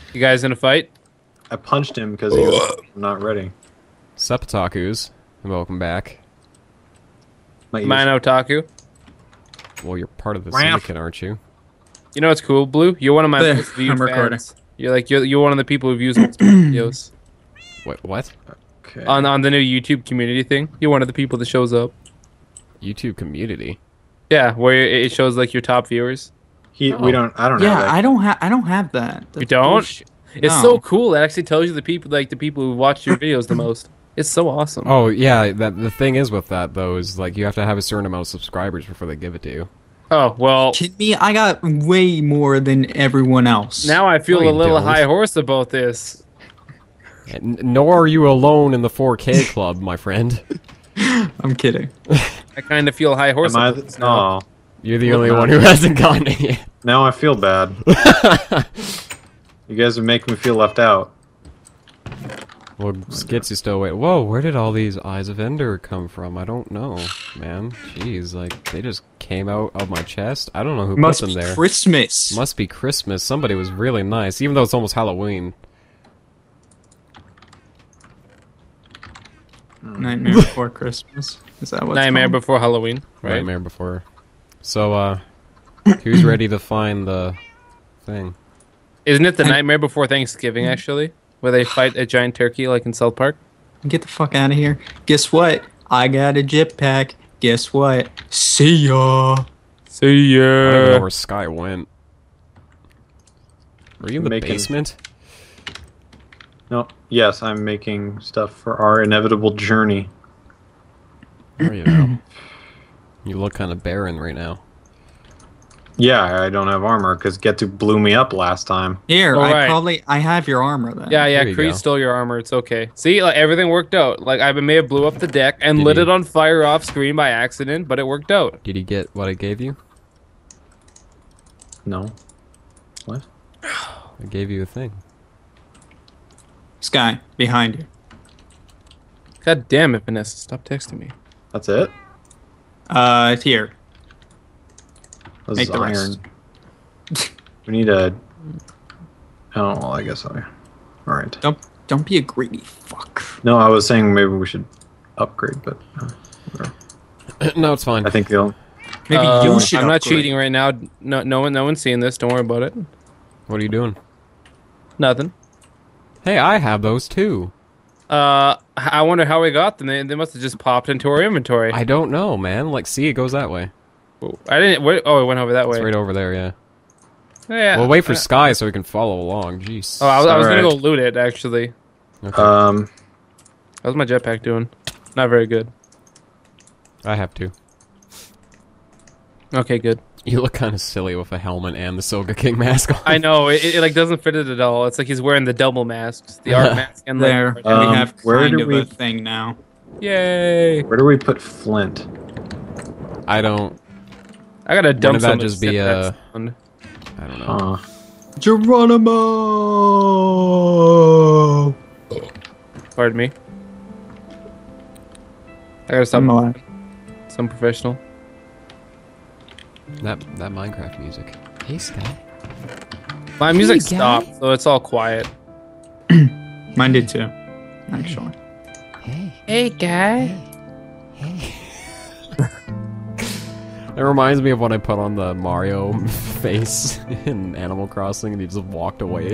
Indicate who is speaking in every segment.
Speaker 1: You guys in a fight?
Speaker 2: I punched him because he was not ready.
Speaker 3: Sup, Otakus, and welcome back.
Speaker 1: Mine Otaku.
Speaker 3: Well, you're part of the syndicate, aren't you?
Speaker 1: You know what's cool, Blue? You're one of my most viewed fans. You're one of the people who've used most videos.
Speaker 3: Wait, what?
Speaker 2: Okay.
Speaker 1: On the new YouTube community thing. You're one of the people that shows up.
Speaker 3: YouTube community?
Speaker 1: Yeah, where it shows like your top viewers.
Speaker 2: I don't have that.
Speaker 4: I don't have that.
Speaker 1: You don't?
Speaker 4: Bullshit.
Speaker 1: It's
Speaker 4: No.
Speaker 1: so cool. It actually tells you the people who watch your videos the most. It's so awesome.
Speaker 3: Oh, yeah, the thing is with that, though, is, like, you have to have a certain amount of subscribers before they give it to you.
Speaker 1: Oh, well...
Speaker 4: Kidding me? I got way more than everyone else.
Speaker 1: Now I feel
Speaker 3: No,
Speaker 1: a
Speaker 3: you
Speaker 1: little
Speaker 3: don't.
Speaker 1: high horse about this.
Speaker 3: Nor are you alone in the 4K club, my friend.
Speaker 4: I'm kidding.
Speaker 1: I kind of feel high horse
Speaker 2: Am I
Speaker 1: about this now.
Speaker 2: no.
Speaker 3: You're the only one who hasn't gotten it yet.
Speaker 2: Now I feel bad. You guys are making me feel left out.
Speaker 3: Well, Skitsy still wait. Whoa, where did all these Eyes of Ender come from? I don't know, man. Jeez, like, they just came out of my chest? I don't know who
Speaker 4: Must
Speaker 3: put them
Speaker 4: be
Speaker 3: there.
Speaker 4: Christmas.
Speaker 3: Must be Christmas. Somebody was really nice, even though it's almost Halloween.
Speaker 4: Nightmare Before Christmas. Is that what?
Speaker 1: Nightmare Before Halloween, right?
Speaker 3: Nightmare Before. So, who's ready to find the thing?
Speaker 1: Isn't it the Nightmare Before Thanksgiving, actually? Where they fight a giant turkey, like in South Park?
Speaker 4: Get the fuck out of here. Guess what? I got a jetpack. Guess what? See ya.
Speaker 1: See
Speaker 3: I don't even know
Speaker 1: ya.
Speaker 3: where Sky went. Were you in the basement?
Speaker 2: No. Yes, I'm making stuff for our inevitable journey.
Speaker 3: Where are you now? You look kind of barren right now.
Speaker 2: Yeah, I don't have armor because Getu blew me up last time.
Speaker 4: Here,
Speaker 1: Alright.
Speaker 4: I have your armor then.
Speaker 1: Yeah,
Speaker 3: There you
Speaker 1: Creed
Speaker 3: go.
Speaker 1: stole your armor. It's okay. See, like everything worked out. Like I may have blew up the deck and
Speaker 3: Did
Speaker 1: lit
Speaker 3: you?
Speaker 1: it on fire off screen by accident, but it worked out.
Speaker 3: Did you get what I gave you?
Speaker 2: No. What?
Speaker 3: I gave you a thing.
Speaker 4: Sky, behind you.
Speaker 1: God damn it, Vanessa! Stop texting me.
Speaker 2: That's it?
Speaker 4: It's here.
Speaker 2: This
Speaker 4: Make
Speaker 2: is
Speaker 4: the
Speaker 2: iron.
Speaker 4: rest.
Speaker 2: We need a... Oh, well, I guess I... Alright.
Speaker 4: Don't be a greedy fuck.
Speaker 2: No, I was saying maybe we should upgrade, but... whatever.
Speaker 3: No, it's fine.
Speaker 2: I think they'll...
Speaker 4: Maybe you should.
Speaker 1: I'm not
Speaker 4: upgrade.
Speaker 1: cheating right now. No one's seeing this. Don't worry about it.
Speaker 3: What are you doing?
Speaker 1: Nothing.
Speaker 3: Hey, I have those too.
Speaker 1: I wonder how we got them. They must have just popped into our inventory.
Speaker 3: I don't know, man. Like, see, it goes that way.
Speaker 1: I didn't. Oh, it went over that way.
Speaker 3: It's right over there, yeah.
Speaker 1: Yeah.
Speaker 3: Well, wait for Sky so we can follow along. Jeez.
Speaker 1: Oh, I was gonna go
Speaker 2: Alright.
Speaker 1: loot it actually.
Speaker 3: Okay.
Speaker 1: How's my jetpack doing? Not very good.
Speaker 3: I have to.
Speaker 1: Okay, good.
Speaker 3: You look kind of silly with a helmet and the Soga King mask on.
Speaker 1: I know it like doesn't fit it at all. It's like he's wearing the double masks, the art mask and
Speaker 4: There,
Speaker 1: like.
Speaker 4: we have
Speaker 2: where
Speaker 4: kind
Speaker 2: do
Speaker 4: of
Speaker 2: we-
Speaker 4: a thing now.
Speaker 1: Yay!
Speaker 2: Where do we put Flint?
Speaker 3: I don't.
Speaker 1: I gotta dump
Speaker 3: Wouldn't that
Speaker 1: some.
Speaker 3: just be, I don't know.
Speaker 4: Geronimo!
Speaker 1: Pardon me. I gotta stop.
Speaker 4: I'm alive.
Speaker 1: Some professional.
Speaker 3: That Minecraft music. Hey, Sky.
Speaker 1: My music
Speaker 3: guy.
Speaker 1: stopped, so it's all quiet.
Speaker 4: Mine did too, actually.
Speaker 1: Hey, guy.
Speaker 3: It reminds me of when I put on the Mario face in Animal Crossing and he just walked away.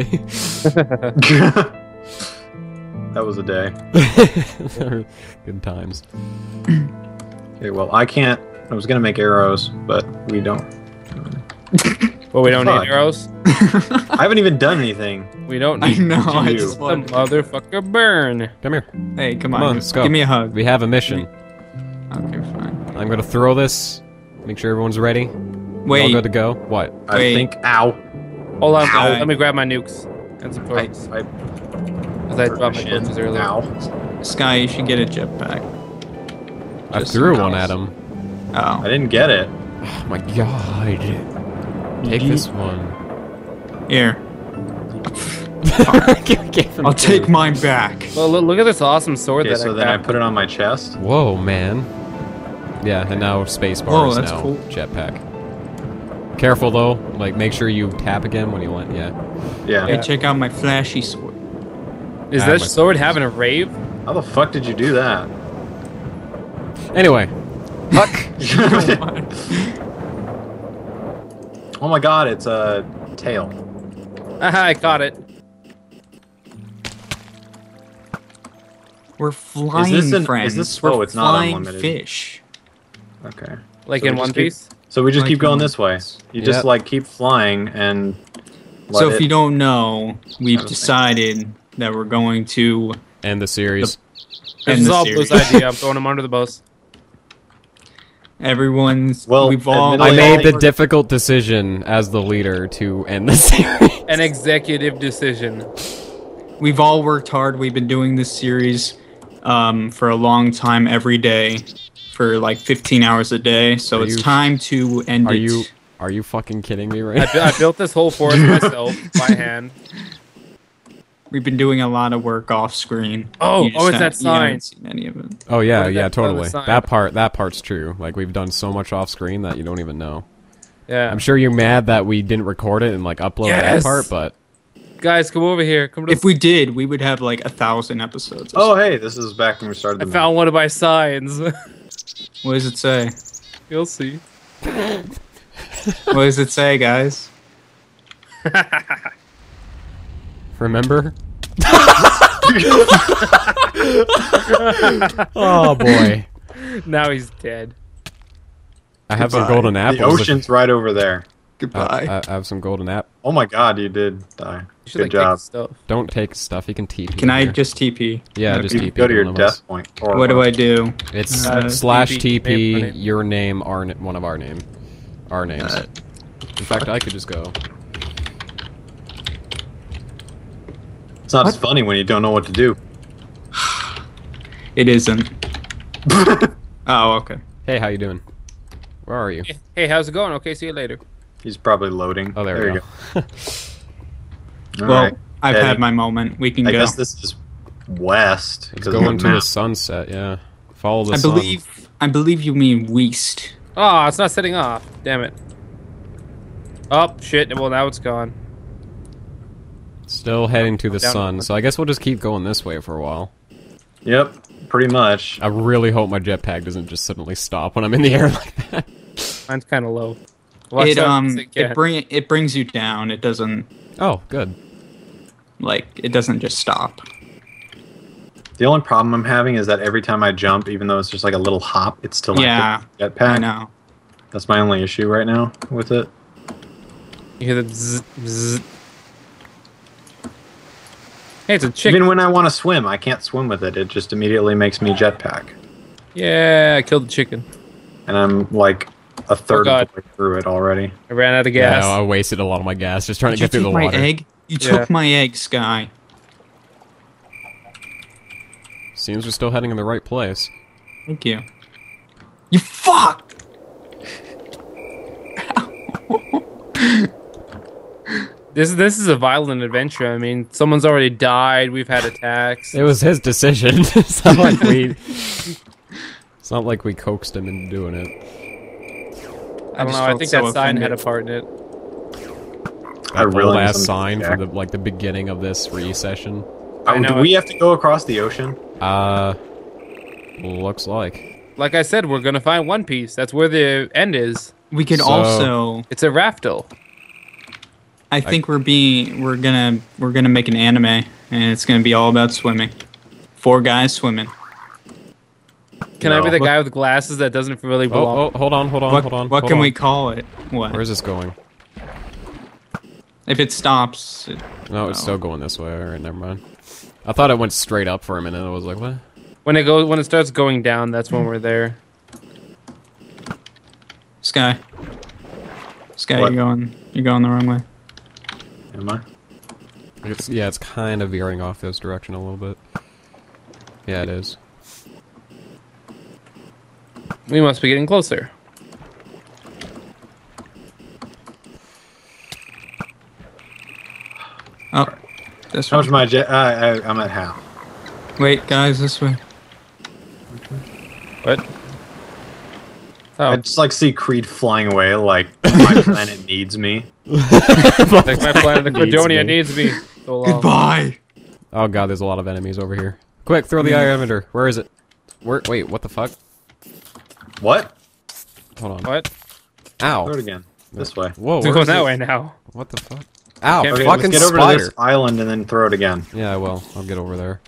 Speaker 2: That was a day.
Speaker 3: Good times.
Speaker 2: Okay, well, I can't... I was gonna make arrows, but we don't.
Speaker 1: Well, we don't
Speaker 2: Fuck.
Speaker 1: need arrows.
Speaker 2: I haven't even done anything.
Speaker 1: We don't
Speaker 4: I
Speaker 1: need
Speaker 4: know, I
Speaker 2: you.
Speaker 4: just
Speaker 1: the
Speaker 4: wanted...
Speaker 1: motherfucker burn.
Speaker 3: Come here.
Speaker 4: Hey, come
Speaker 3: Come
Speaker 4: on.
Speaker 3: on, let's go.
Speaker 4: Give me a hug.
Speaker 3: We have a mission.
Speaker 4: Okay, fine.
Speaker 3: I'm gonna throw this. Make sure everyone's ready. All
Speaker 4: Wait,
Speaker 3: good to go. What?
Speaker 2: I
Speaker 4: Wait.
Speaker 2: think... Ow.
Speaker 1: Hold on,
Speaker 4: Ow.
Speaker 1: let me grab my nukes and some
Speaker 2: I
Speaker 1: torches.
Speaker 2: hurt
Speaker 1: Because I dropped my
Speaker 2: shin.
Speaker 1: torches earlier.
Speaker 2: Ow.
Speaker 4: Sky, you should get a jetpack.
Speaker 3: I
Speaker 2: Just
Speaker 3: threw
Speaker 2: some
Speaker 3: one
Speaker 2: house.
Speaker 3: at him.
Speaker 4: Oh.
Speaker 2: I didn't get it.
Speaker 3: Oh my god. Take this one.
Speaker 4: Here.
Speaker 3: Gave him
Speaker 4: I'll
Speaker 3: two.
Speaker 4: take mine back.
Speaker 1: Well, look at this awesome sword
Speaker 2: Okay,
Speaker 1: that
Speaker 2: so
Speaker 1: I
Speaker 2: then I
Speaker 1: got.
Speaker 2: put it on my chest.
Speaker 3: Whoa, man. Yeah, and now space
Speaker 4: Whoa,
Speaker 3: bar is
Speaker 4: that's
Speaker 3: now
Speaker 4: cool.
Speaker 3: jetpack. Careful though. Like, make sure you tap again when you land. Yeah.
Speaker 4: Hey, check out my flashy sword.
Speaker 1: Is that sword having a rave?
Speaker 2: How the fuck did you do that?
Speaker 3: Anyway. Fuck.
Speaker 2: Oh my god, it's a tail.
Speaker 1: I caught it.
Speaker 4: We're flying, friends.
Speaker 2: Is this?
Speaker 4: We're
Speaker 2: Oh, it's not
Speaker 4: flying
Speaker 2: unlimited.
Speaker 4: fish.
Speaker 2: Okay.
Speaker 1: Like
Speaker 2: So
Speaker 1: in
Speaker 2: we
Speaker 1: One
Speaker 2: just keep-
Speaker 1: Piece?
Speaker 2: So we just
Speaker 4: Like
Speaker 2: keep going
Speaker 4: in
Speaker 2: this way.
Speaker 4: One Piece.
Speaker 2: You just
Speaker 3: Yep.
Speaker 2: like keep flying and.
Speaker 4: So
Speaker 2: let
Speaker 4: if you don't know, we've
Speaker 2: That was
Speaker 4: decided that we're going to
Speaker 3: End the series.
Speaker 1: This
Speaker 4: end
Speaker 1: is
Speaker 4: the
Speaker 1: all
Speaker 4: series.
Speaker 1: Blue's idea. I'm throwing him under the bus.
Speaker 4: Everyone's.
Speaker 2: Well,
Speaker 4: we've all.
Speaker 2: admittedly,
Speaker 3: I made
Speaker 2: all
Speaker 3: the
Speaker 2: we're-
Speaker 3: difficult decision as the leader to end the series.
Speaker 1: An executive decision.
Speaker 4: We've all worked hard. We've been doing this series for a long time, every day, for like 15 hours a day. So
Speaker 3: Are
Speaker 4: it's
Speaker 3: you-
Speaker 4: time to end it.
Speaker 3: Are you fucking kidding me right now?
Speaker 1: I built this whole forest myself by hand.
Speaker 4: We've been doing a lot of work off screen.
Speaker 1: Oh,
Speaker 4: You just
Speaker 1: it's that
Speaker 4: you haven't
Speaker 1: sign.
Speaker 4: seen any of it.
Speaker 3: Oh yeah,
Speaker 1: What did
Speaker 3: yeah,
Speaker 1: that tell the
Speaker 3: totally.
Speaker 1: sign?
Speaker 3: That part's true. Like, we've done so much off screen that you don't even know.
Speaker 1: Yeah.
Speaker 3: I'm sure you're mad that we didn't record it and like upload that
Speaker 1: Yes!
Speaker 3: part, but
Speaker 1: Guys, come over here. Come to
Speaker 4: If we did, we would have like 1,000 episodes. or
Speaker 2: Oh hey, this is back when we started
Speaker 1: I
Speaker 2: the
Speaker 1: found one of my signs.
Speaker 4: something. What does it say?
Speaker 1: You'll see.
Speaker 4: What does it say, guys?
Speaker 3: remember? Oh boy.
Speaker 1: Now he's dead.
Speaker 3: I have some
Speaker 2: Goodbye.
Speaker 3: golden apples.
Speaker 2: The ocean's right over there.
Speaker 4: Goodbye.
Speaker 3: I have some golden app.
Speaker 2: Oh my god, you did die.
Speaker 1: You should,
Speaker 2: Good
Speaker 1: like,
Speaker 2: job.
Speaker 1: take stuff.
Speaker 3: Don't take stuff. You can TP.
Speaker 4: Can I
Speaker 3: here.
Speaker 4: just TP?
Speaker 3: Yeah, just
Speaker 2: You
Speaker 3: TP.
Speaker 2: go to your
Speaker 3: one of us.
Speaker 2: death point. Or
Speaker 4: What do I do?
Speaker 3: It's
Speaker 4: Uh,
Speaker 3: slash
Speaker 1: TP,
Speaker 3: TP
Speaker 1: name, my name.
Speaker 3: your name, one of our name, our names. In fact, I could just go.
Speaker 2: It's not as funny when you don't know what to do.
Speaker 4: It isn't. Oh, okay.
Speaker 3: Hey, how you doing? Where are you?
Speaker 1: Hey, how's it going? Okay, see you later.
Speaker 2: He's probably loading.
Speaker 3: Oh, there we
Speaker 2: you
Speaker 3: go.
Speaker 2: All
Speaker 4: Well,
Speaker 2: right.
Speaker 4: I've
Speaker 2: Eddie,
Speaker 4: had my moment. We can
Speaker 2: I
Speaker 4: go.
Speaker 2: guess this is west.
Speaker 3: It's
Speaker 2: because of
Speaker 3: going to the
Speaker 2: map.
Speaker 3: sunset. Yeah, follow the
Speaker 4: I
Speaker 3: sun.
Speaker 4: believe you mean west.
Speaker 1: Oh, it's not setting off. Damn it. Oh, shit. Well, now it's gone.
Speaker 3: Still heading to the
Speaker 1: Down.
Speaker 3: sun, so I guess we'll just keep going this way for a while.
Speaker 2: Yep, pretty much.
Speaker 3: I really hope my jetpack doesn't just suddenly stop when I'm in the air like that.
Speaker 1: Mine's kind of low. Watch
Speaker 4: It
Speaker 1: out, sick cat.
Speaker 4: it brings you down. It doesn't
Speaker 3: Oh, good.
Speaker 4: it doesn't just stop.
Speaker 2: The only problem I'm having is that every time I jump, even though it's just like a little hop, it's still
Speaker 4: Yeah,
Speaker 2: like a jetpack.
Speaker 4: I know.
Speaker 2: That's my only issue right now with it.
Speaker 1: You hear the zzz, zzz. Hey, it's a chicken.
Speaker 2: Even when I want to swim, I can't swim with it. It just immediately makes me jetpack.
Speaker 1: Yeah, I killed the chicken.
Speaker 2: And I'm like a third
Speaker 1: God.
Speaker 2: of the way through it already.
Speaker 1: I ran out of gas.
Speaker 3: Yeah, I wasted a lot of my gas just trying
Speaker 4: Did
Speaker 3: to
Speaker 4: you
Speaker 3: get through
Speaker 4: take
Speaker 3: the
Speaker 4: my
Speaker 3: water.
Speaker 4: egg? You
Speaker 1: Yeah.
Speaker 4: took my egg, Sky.
Speaker 3: Seems we're still heading in the right place.
Speaker 4: Thank you. You fuck!
Speaker 1: This is a violent adventure. I mean, someone's already died. We've had attacks.
Speaker 3: It was his decision. It's not like we. It's not like we coaxed him into doing it.
Speaker 1: I don't
Speaker 4: just
Speaker 1: know. I
Speaker 4: felt
Speaker 1: think
Speaker 4: so
Speaker 1: that sign had a
Speaker 4: offended.
Speaker 1: part in it.
Speaker 2: I
Speaker 3: That
Speaker 2: really
Speaker 3: last
Speaker 2: need some-
Speaker 3: sign
Speaker 2: yeah.
Speaker 3: from the the beginning of this re-session.
Speaker 1: I know
Speaker 2: Do we have to go across the ocean?
Speaker 3: Looks like.
Speaker 1: Like I said, we're gonna find One Piece. That's where the end is.
Speaker 4: We could
Speaker 3: So-
Speaker 4: also.
Speaker 1: It's a raftel.
Speaker 4: I think we're gonna make an anime, and it's gonna be all about swimming. 4 guys swimming.
Speaker 1: Can I be the
Speaker 2: No.
Speaker 1: guy with glasses that doesn't really belong?
Speaker 3: Oh, hold on.
Speaker 4: What
Speaker 3: hold
Speaker 4: can
Speaker 3: on.
Speaker 4: we call it? What?
Speaker 3: Where is this going?
Speaker 4: If it stops,
Speaker 3: No, it's still going this way. Alright, never mind. I thought it went straight up for a minute. I was like, what?
Speaker 1: When it starts going down, that's when we're there.
Speaker 4: Sky. Sky,
Speaker 2: What?
Speaker 4: you're going the wrong way.
Speaker 2: Am I?
Speaker 3: It's kind of veering off this direction a little bit. Yeah, it is.
Speaker 1: We must be getting closer.
Speaker 4: Oh, this
Speaker 2: How much
Speaker 4: one.
Speaker 2: my jet? I'm at half.
Speaker 4: Wait, guys, this way.
Speaker 1: What? Oh.
Speaker 2: I just like see Creed flying away like my planet needs me.
Speaker 1: Like my planet, the Credonia needs me. So long.
Speaker 4: Goodbye.
Speaker 3: Oh god, there's a lot of enemies over here. Quick, throw the iron emitter. Where is it? Wait, what the fuck?
Speaker 2: What?
Speaker 3: Hold on.
Speaker 1: What?
Speaker 2: Throw
Speaker 3: Ow.
Speaker 2: it again. This way.
Speaker 3: Whoa,
Speaker 1: It's
Speaker 3: where
Speaker 1: going
Speaker 3: is
Speaker 1: that
Speaker 3: it?
Speaker 1: way now.
Speaker 3: What the fuck? Ow,
Speaker 1: Okay,
Speaker 2: Okay,
Speaker 3: fucking
Speaker 2: let's get over
Speaker 3: spider.
Speaker 2: to this island and then throw it again.
Speaker 3: Yeah, I will. I'll get over there.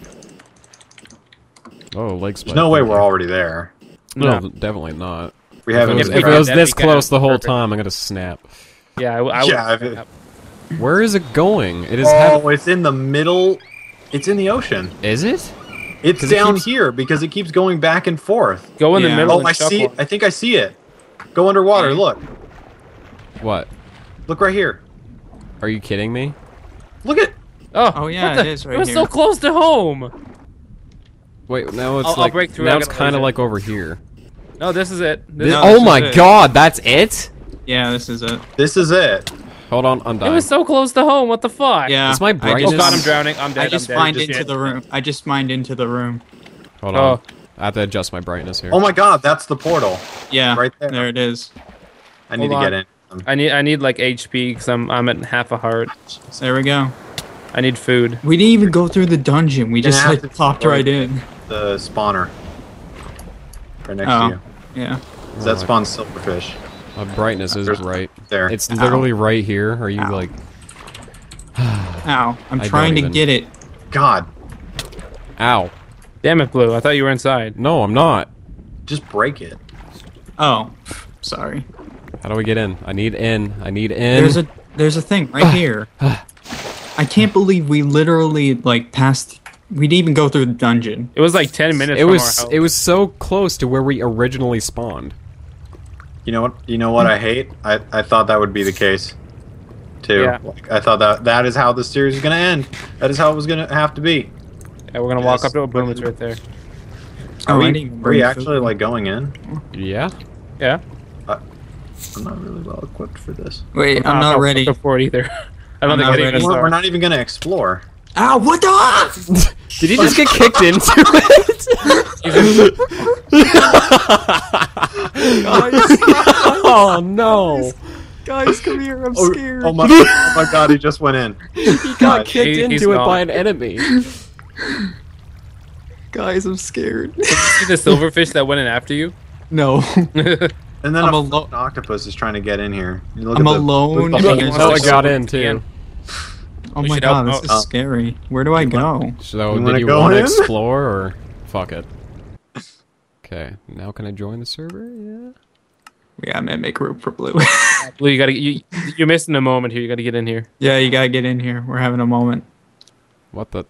Speaker 3: Oh, leg spider.
Speaker 2: There's no way we're already there.
Speaker 3: No,
Speaker 1: No.
Speaker 3: definitely not.
Speaker 2: We haven't.
Speaker 3: If
Speaker 2: even
Speaker 3: it
Speaker 2: tried.
Speaker 3: was
Speaker 1: That'd
Speaker 3: this
Speaker 1: be kinda
Speaker 3: close the whole
Speaker 1: perfect.
Speaker 3: time, I'm gonna snap.
Speaker 1: Yeah, I
Speaker 2: Yeah,
Speaker 1: would.
Speaker 3: Where is it going? It is.
Speaker 2: Oh, it's in the middle. It's in the ocean.
Speaker 3: Is it?
Speaker 2: It's
Speaker 3: 'Cause it
Speaker 2: down
Speaker 3: keeps-
Speaker 2: here because it keeps going back and forth.
Speaker 1: Go in the
Speaker 4: Yeah.
Speaker 1: middle
Speaker 2: Oh,
Speaker 1: and
Speaker 2: I see it.
Speaker 1: shuffle.
Speaker 2: I think I see it. Go underwater. Look.
Speaker 3: What?
Speaker 2: Look right here.
Speaker 3: Are you kidding me?
Speaker 2: Look at.
Speaker 4: Oh, yeah,
Speaker 1: what
Speaker 4: it
Speaker 1: the-
Speaker 4: is right
Speaker 1: It was
Speaker 4: here.
Speaker 1: so close to home.
Speaker 3: Wait, now it's
Speaker 1: I'll
Speaker 3: like
Speaker 1: break through, I
Speaker 3: now it's
Speaker 1: gotta
Speaker 3: kind of
Speaker 1: lose it.
Speaker 3: like over here.
Speaker 1: No, this is it.
Speaker 3: This,
Speaker 4: No,
Speaker 3: oh
Speaker 4: this
Speaker 3: my
Speaker 4: is it.
Speaker 3: god, that's it?
Speaker 4: Yeah, this is it.
Speaker 2: This is it.
Speaker 3: Hold on, I'm
Speaker 1: It
Speaker 3: dying.
Speaker 1: was so close to home. What the fuck?
Speaker 4: Yeah.
Speaker 3: Is my
Speaker 4: I
Speaker 3: brightness-
Speaker 1: Oh god, I'm drowning. I'm dead.
Speaker 4: I just
Speaker 1: I'm dead.
Speaker 4: mined
Speaker 1: Just
Speaker 4: into
Speaker 1: dead.
Speaker 4: the room. I just mined into the room.
Speaker 3: Hold
Speaker 1: Oh.
Speaker 3: on. I have to adjust my brightness here.
Speaker 2: Oh my God, that's the portal.
Speaker 4: Yeah,
Speaker 2: Right there.
Speaker 4: There it is.
Speaker 2: I need
Speaker 1: Hold
Speaker 2: to
Speaker 1: on.
Speaker 2: get in.
Speaker 1: I need like HP because I'm at half a heart.
Speaker 4: There we go.
Speaker 1: I need food.
Speaker 4: We didn't even go through the dungeon. We just
Speaker 2: have
Speaker 4: like
Speaker 2: to
Speaker 4: popped
Speaker 2: destroy
Speaker 4: right in.
Speaker 2: The spawner. Right next
Speaker 4: Oh.
Speaker 2: to you.
Speaker 4: Yeah.
Speaker 2: That spawns silverfish.
Speaker 3: My brightness is
Speaker 2: There's-
Speaker 3: bright.
Speaker 2: There.
Speaker 3: It's literally right here. Are you
Speaker 4: Ow.
Speaker 3: like...
Speaker 4: Ow. I'm
Speaker 3: I
Speaker 4: trying
Speaker 3: don't
Speaker 4: to
Speaker 3: even-
Speaker 4: get it.
Speaker 2: God,
Speaker 3: Ow.
Speaker 1: Damn it, Blue. I thought you were inside.
Speaker 3: No, I'm not.
Speaker 2: just break it.
Speaker 4: Oh. Sorry.
Speaker 3: How do we get in? I need in. I need in.
Speaker 4: There's a thing right here. I can't believe we literally like passed. We didn't even go through the dungeon.
Speaker 1: It was like 10 minutes.
Speaker 3: It
Speaker 1: from
Speaker 3: was
Speaker 1: our house.
Speaker 3: it was so close to where we originally spawned.
Speaker 2: You know what? You know what I hate? I thought that would be the case, too.
Speaker 1: Yeah.
Speaker 2: Like, I thought that is how the series is gonna end. That is how it was gonna have to be.
Speaker 1: Yeah, we're gonna walk
Speaker 2: Yes.
Speaker 1: up to a boom. It's right there.
Speaker 2: Are
Speaker 4: Oh, I
Speaker 2: we,
Speaker 4: didn't even
Speaker 2: are we
Speaker 4: bring food.
Speaker 2: actually like going in?
Speaker 3: Yeah.
Speaker 1: Yeah.
Speaker 2: I'm not really well equipped for this.
Speaker 4: Wait, I'm not ready.
Speaker 1: Up for it either. I don't
Speaker 4: I'm
Speaker 1: think
Speaker 4: not
Speaker 1: any of
Speaker 4: ready.
Speaker 1: us
Speaker 2: We're
Speaker 1: are.
Speaker 2: not even gonna explore.
Speaker 4: Ow! What the?
Speaker 3: Did he just get kicked into it? Oh no!
Speaker 4: Guys, come here! I'm
Speaker 2: Oh,
Speaker 4: scared.
Speaker 2: oh my God! He just went in.
Speaker 3: He got kicked
Speaker 1: He's
Speaker 3: into it
Speaker 1: gone.
Speaker 3: by an enemy.
Speaker 4: Guys, I'm scared.
Speaker 1: Did you see the silverfish that went in after you?
Speaker 4: No.
Speaker 2: And then
Speaker 4: I'm
Speaker 2: a
Speaker 4: alone.
Speaker 2: fucking octopus is trying to get in here. You look
Speaker 4: I'm
Speaker 2: at the-
Speaker 4: alone.
Speaker 2: look at the-
Speaker 1: Look,
Speaker 4: There's
Speaker 3: Oh, I
Speaker 1: Let's
Speaker 3: got
Speaker 1: go
Speaker 3: in too.
Speaker 1: again.
Speaker 4: Oh
Speaker 1: We
Speaker 4: my
Speaker 1: should
Speaker 4: god,
Speaker 1: help
Speaker 4: this
Speaker 1: out.
Speaker 4: is scary. Where do I go?
Speaker 3: So,
Speaker 2: You
Speaker 3: did
Speaker 2: wanna
Speaker 3: you
Speaker 2: go
Speaker 3: want to
Speaker 2: in?
Speaker 3: explore or fuck it? Okay, now can I join the server? Yeah.
Speaker 4: Yeah, I'm gonna make room for Blue.
Speaker 1: Blue, you're missing a moment here. You gotta get in here.
Speaker 4: Yeah, you gotta get in here. We're having a moment.
Speaker 3: What the?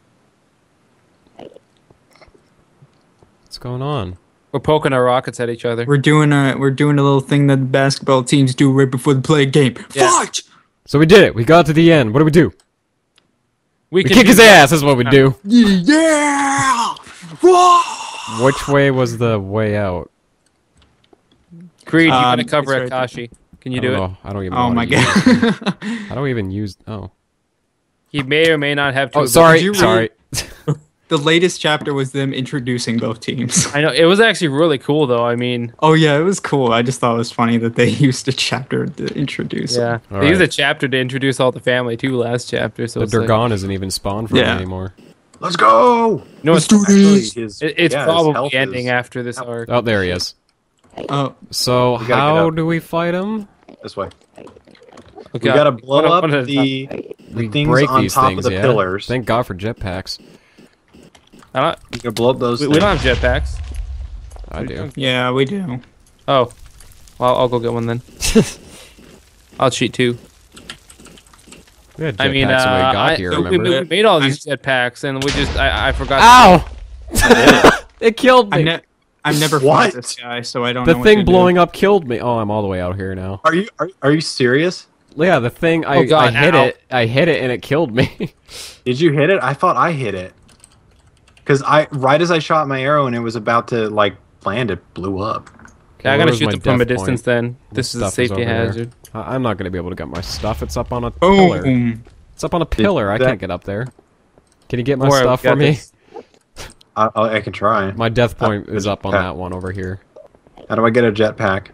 Speaker 3: What's going on?
Speaker 1: We're poking our rockets at each other.
Speaker 4: We're doing a little thing that the basketball teams do right before they play a game.
Speaker 1: Yeah.
Speaker 4: Fight!
Speaker 3: So we did it. We got to the end. What do we do? We
Speaker 1: can
Speaker 3: kick his
Speaker 1: do-
Speaker 3: ass. That's what we do.
Speaker 4: Yeah! Whoa!
Speaker 3: Which way was the way out?
Speaker 1: Creed, you gotta
Speaker 4: It's
Speaker 1: cover
Speaker 4: right
Speaker 1: Akashi. Can you
Speaker 3: I
Speaker 1: do
Speaker 3: don't
Speaker 1: it?
Speaker 3: know. I don't even.
Speaker 4: Oh
Speaker 3: know
Speaker 4: my
Speaker 3: how to use it.
Speaker 4: god.
Speaker 3: How do we even use? Oh.
Speaker 1: He may or may not have to.
Speaker 3: Oh, sorry.
Speaker 4: Did you
Speaker 3: Sorry.
Speaker 4: The latest chapter was them introducing both teams.
Speaker 1: I know it was actually really cool though. I mean,
Speaker 4: Oh yeah, it was cool. I just thought it was funny that they used a chapter to introduce.
Speaker 1: yeah,
Speaker 3: All
Speaker 1: they used a
Speaker 3: right.
Speaker 1: chapter to introduce all the family too. Last chapter, so
Speaker 3: The
Speaker 1: it's like,
Speaker 3: Durgon isn't even spawned for me
Speaker 4: Yeah.
Speaker 3: anymore.
Speaker 2: Let's go.
Speaker 1: no,
Speaker 4: Let's
Speaker 1: it's,
Speaker 4: do
Speaker 2: Actually,
Speaker 4: this.
Speaker 2: his,
Speaker 1: it's
Speaker 2: yeah, his
Speaker 1: probably
Speaker 2: health
Speaker 1: ending
Speaker 2: is-
Speaker 1: after this arc.
Speaker 3: Oh, there he is.
Speaker 4: Oh,
Speaker 3: So
Speaker 2: We gotta get
Speaker 3: how
Speaker 2: up.
Speaker 3: do we fight him?
Speaker 2: This way.
Speaker 1: Okay,
Speaker 2: We gotta blow
Speaker 1: one
Speaker 2: up
Speaker 1: at a time.
Speaker 2: the
Speaker 3: We
Speaker 2: things
Speaker 3: break
Speaker 2: on
Speaker 3: these
Speaker 2: top
Speaker 3: things.
Speaker 2: of the
Speaker 3: Yeah.
Speaker 2: pillars.
Speaker 3: Thank God for jetpacks.
Speaker 1: I don't,
Speaker 2: You can blow up those.
Speaker 1: we
Speaker 2: things.
Speaker 1: don't have jetpacks.
Speaker 3: I do.
Speaker 4: yeah, we do.
Speaker 1: Oh, well, I'll go get one then. I'll cheat too.
Speaker 3: We had jetpacks
Speaker 1: I mean,
Speaker 3: when we got here.
Speaker 1: we
Speaker 3: Remember?
Speaker 1: made all these jetpacks, and we just I forgot.
Speaker 3: Ow! It killed me.
Speaker 4: I've never
Speaker 2: What?
Speaker 4: fought this guy, so I don't
Speaker 3: The
Speaker 4: know.
Speaker 3: thing blowing up killed me. Oh, I'm all the way out here now.
Speaker 2: Are you serious?
Speaker 3: Yeah, the thing. I
Speaker 1: Oh, God,
Speaker 3: hit
Speaker 1: ow.
Speaker 3: it. I hit it and it killed me.
Speaker 2: Did you hit it? I thought I hit it. Cause right as I shot my arrow and it was about to like land, it blew up.
Speaker 1: Yeah, I
Speaker 3: Where
Speaker 1: gotta
Speaker 3: was
Speaker 1: shoot
Speaker 3: my
Speaker 1: them from a
Speaker 3: death
Speaker 1: distance.
Speaker 3: point?
Speaker 1: Then
Speaker 3: My
Speaker 1: this is a
Speaker 3: stuff
Speaker 1: safety
Speaker 3: over there.
Speaker 1: hazard.
Speaker 3: I'm not gonna be able to get my stuff. It's up on a pillar.
Speaker 4: Boom.
Speaker 3: It's up on a pillar. I
Speaker 2: that-
Speaker 3: can't get up there. Can you get my
Speaker 1: Don't worry,
Speaker 3: stuff
Speaker 1: we got
Speaker 3: for me?
Speaker 1: this.
Speaker 2: I can try.
Speaker 3: My death point is up on
Speaker 2: Okay.
Speaker 3: that one over here.
Speaker 2: How do I get a jetpack?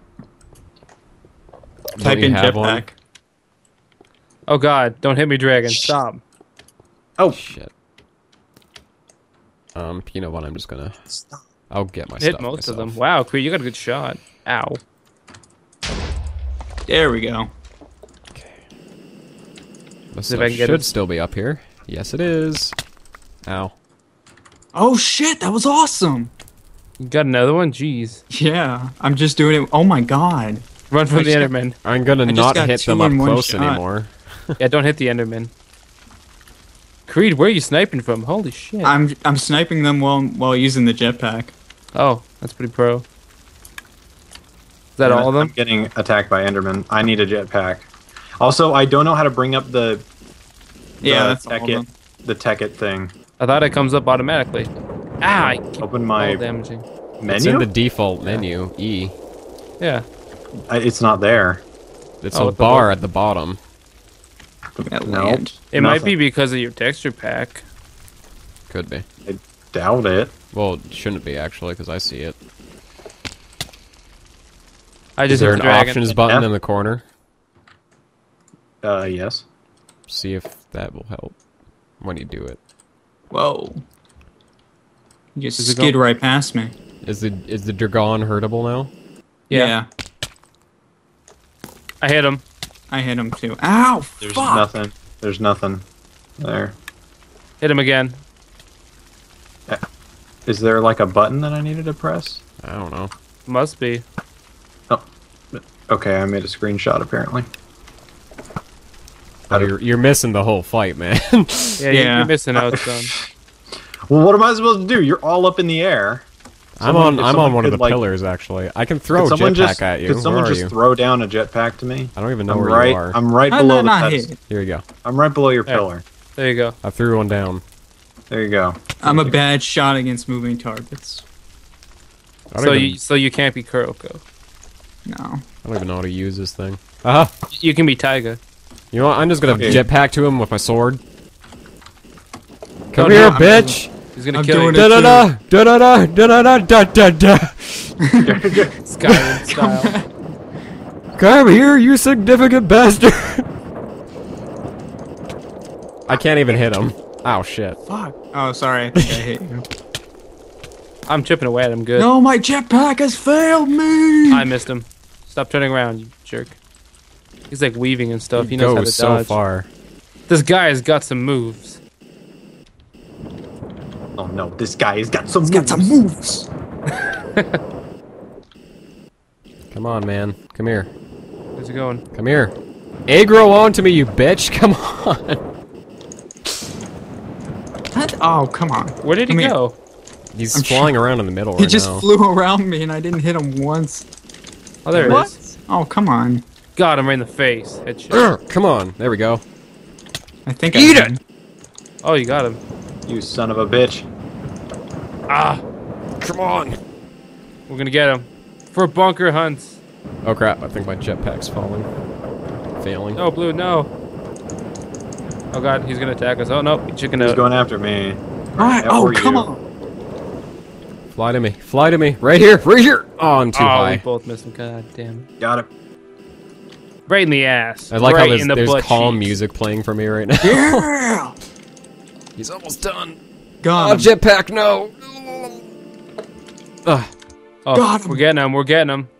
Speaker 4: Type in jetpack.
Speaker 1: Oh god, don't hit me, dragon. Stop.
Speaker 2: Oh
Speaker 3: Shit. You know what? I'm just gonna.
Speaker 2: Stop.
Speaker 3: I'll get my
Speaker 1: Hit
Speaker 3: stuff
Speaker 1: most of
Speaker 3: myself.
Speaker 1: them. Wow, Creed, you got a good shot. Ow.
Speaker 4: There we go.
Speaker 3: The
Speaker 1: See if
Speaker 3: stuff
Speaker 1: I can get
Speaker 3: should
Speaker 1: it.
Speaker 3: still be up here. Yes, it is. Ow.
Speaker 4: Oh shit, that was awesome.
Speaker 1: You got another one? Jeez.
Speaker 4: Yeah, I'm just doing it. Oh my god.
Speaker 1: Run from the
Speaker 4: just-
Speaker 1: Enderman.
Speaker 3: I'm gonna
Speaker 4: just
Speaker 3: not
Speaker 4: got
Speaker 3: hit
Speaker 4: two
Speaker 3: them up
Speaker 4: in one
Speaker 3: close
Speaker 4: shot.
Speaker 3: anymore.
Speaker 1: Yeah, don't hit the Enderman. Creed, where are you sniping from? Holy shit.
Speaker 4: I'm sniping them while using the jetpack.
Speaker 1: Oh, that's pretty pro. Is that all of
Speaker 2: I'm
Speaker 1: them?
Speaker 2: getting attacked by Enderman. I need a jetpack. Also, I don't know how to bring up the
Speaker 4: Yeah, that's all of
Speaker 2: Tekkit,
Speaker 4: them.
Speaker 2: the Tekkit thing.
Speaker 1: I thought it comes up automatically. Ah, I keep
Speaker 2: Open my
Speaker 1: all damaging.
Speaker 3: It's in
Speaker 2: menu.
Speaker 3: the default menu. E.
Speaker 1: Yeah.
Speaker 2: It's not there.
Speaker 3: It's
Speaker 1: Oh,
Speaker 3: a
Speaker 1: what the
Speaker 3: bar
Speaker 1: fuck?
Speaker 3: at the bottom.
Speaker 4: That
Speaker 2: No.
Speaker 4: land.
Speaker 1: It might
Speaker 2: Nothing.
Speaker 1: be because of your texture pack.
Speaker 3: Could be.
Speaker 2: Doubt it.
Speaker 3: Well, it shouldn't be actually, because I see it.
Speaker 1: I
Speaker 3: Is
Speaker 1: just
Speaker 3: there
Speaker 1: hit
Speaker 3: an
Speaker 1: the dragon.
Speaker 3: options button
Speaker 2: Yeah.
Speaker 3: in the corner?
Speaker 2: Yes.
Speaker 3: See if that will help when you do it.
Speaker 4: Whoa. You just
Speaker 1: Is it
Speaker 4: skid
Speaker 1: going-
Speaker 4: right past me.
Speaker 3: Is the dragon hurtable now?
Speaker 1: Yeah. I hit him.
Speaker 4: I hit him too. Ow!
Speaker 2: There's
Speaker 4: Fuck!
Speaker 2: nothing. There's nothing there.
Speaker 1: Hit him again.
Speaker 2: Is there like a button that I needed to press?
Speaker 3: I don't know.
Speaker 1: Must be.
Speaker 2: Okay, I made a screenshot apparently.
Speaker 3: Oh, you're missing the whole fight, man.
Speaker 1: Yeah,
Speaker 4: Yeah.
Speaker 1: You're missing out, son.
Speaker 2: Well, what am I supposed to do? You're all up in the air.
Speaker 3: I'm on
Speaker 2: someone
Speaker 3: one of
Speaker 2: could,
Speaker 3: the
Speaker 2: like-
Speaker 3: pillars actually. I can throw a
Speaker 2: Could someone
Speaker 3: jetpack at you.
Speaker 2: Could someone
Speaker 3: Where are
Speaker 2: just
Speaker 3: you?
Speaker 2: throw down a jetpack to me?
Speaker 3: I don't even know
Speaker 2: I'm
Speaker 3: where
Speaker 2: right.
Speaker 3: you are.
Speaker 2: I'm right
Speaker 4: How
Speaker 2: below
Speaker 4: did
Speaker 2: the
Speaker 4: I not
Speaker 2: pedestal.
Speaker 4: hit?
Speaker 3: Here you go.
Speaker 2: I'm right below your
Speaker 1: There.
Speaker 2: pillar.
Speaker 1: There you go.
Speaker 3: I threw one down.
Speaker 2: There you go.
Speaker 4: I'm a bad shot against moving targets.
Speaker 3: I don't, even,
Speaker 1: So you can't be Kuroko.
Speaker 4: No.
Speaker 3: I don't even know how to use this thing. Aha!
Speaker 1: You can be Taiga.
Speaker 3: You know what? I'm just gonna
Speaker 2: Okay.
Speaker 3: jetpack to him with my sword. Come
Speaker 1: Don't
Speaker 3: here,
Speaker 1: do it.
Speaker 3: bitch!
Speaker 1: He's gonna
Speaker 4: I'm
Speaker 1: kill you.
Speaker 4: doing it.
Speaker 3: Da da da da da da da da da da.
Speaker 1: Skyrim style.
Speaker 3: Come here, you significant bastard! I can't even hit him. Ow, shit.
Speaker 4: Fuck. Oh, sorry. I think I hit you.
Speaker 1: I'm chipping away at him good.
Speaker 4: No, my jetpack has failed me!
Speaker 1: I missed him. Stop turning around, you jerk. He's like weaving and stuff. He knows how to
Speaker 3: Goes so
Speaker 1: dodge.
Speaker 3: far.
Speaker 1: This guy has got some moves.
Speaker 2: Oh no, this guy has got some.
Speaker 4: He's got some moves!
Speaker 3: Come on, man. Come here.
Speaker 1: Where's he going?
Speaker 3: Come here. Aggro onto me, you bitch. Come on.
Speaker 4: What? Oh, come on.
Speaker 1: Where did he
Speaker 4: Come here.
Speaker 1: go?
Speaker 3: He's
Speaker 4: I'm
Speaker 3: flying around in the middle
Speaker 4: He
Speaker 3: right
Speaker 4: just
Speaker 3: now.
Speaker 4: flew around me and I didn't hit him once.
Speaker 1: Oh, there
Speaker 4: What?
Speaker 1: it is.
Speaker 4: Oh, come on.
Speaker 1: Got him right in the face. Headshot.
Speaker 3: Come on. There we go.
Speaker 4: I think I
Speaker 3: Eat
Speaker 4: hit
Speaker 3: it!
Speaker 4: him.
Speaker 1: Oh, you got him.
Speaker 2: You son of a bitch.
Speaker 1: Ah,
Speaker 3: Come on.
Speaker 1: we're gonna get him. For bunker hunts.
Speaker 3: Oh crap, I think my jetpack's falling. Failing.
Speaker 1: No, Blue, no. Oh god, he's gonna attack us. Oh no, chicken
Speaker 2: He's
Speaker 1: out.
Speaker 2: going after me.
Speaker 4: Alright,
Speaker 2: How
Speaker 4: oh,
Speaker 2: are
Speaker 4: come
Speaker 2: you?
Speaker 4: on.
Speaker 3: Fly to me. Fly to me. Right here. Right here. Oh, I'm too
Speaker 1: Oh, we
Speaker 3: high.
Speaker 1: both missed him. God damn it.
Speaker 2: Got it.
Speaker 1: Right in the ass.
Speaker 3: I like
Speaker 1: right
Speaker 3: how
Speaker 1: in the
Speaker 3: there's
Speaker 1: butt
Speaker 3: calm
Speaker 1: cheeks.
Speaker 3: music playing for me right now.
Speaker 4: Yeah!
Speaker 3: He's almost done.
Speaker 4: Got
Speaker 3: Oh,
Speaker 4: him.
Speaker 3: jetpack, no. Ugh.
Speaker 1: Oh,
Speaker 4: Got him.
Speaker 1: we're getting him. We're getting him.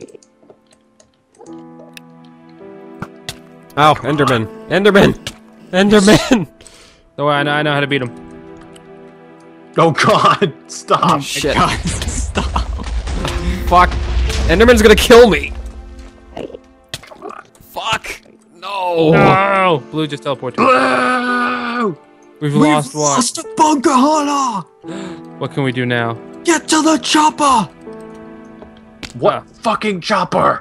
Speaker 3: Ow, Enderman. Enderman. Enderman.
Speaker 1: Oh, I know how to beat him.
Speaker 2: Oh god, stop.
Speaker 3: Shit.
Speaker 4: God, stop.
Speaker 3: Fuck. Enderman's gonna kill me. Fuck. No.
Speaker 1: No! Blue just teleported.
Speaker 2: Blue!
Speaker 1: We've
Speaker 4: We've
Speaker 1: lost one.
Speaker 4: lost the bunker hunter!
Speaker 1: What can we do now?
Speaker 4: Get to the chopper!
Speaker 2: What
Speaker 1: Ah.
Speaker 2: fucking chopper?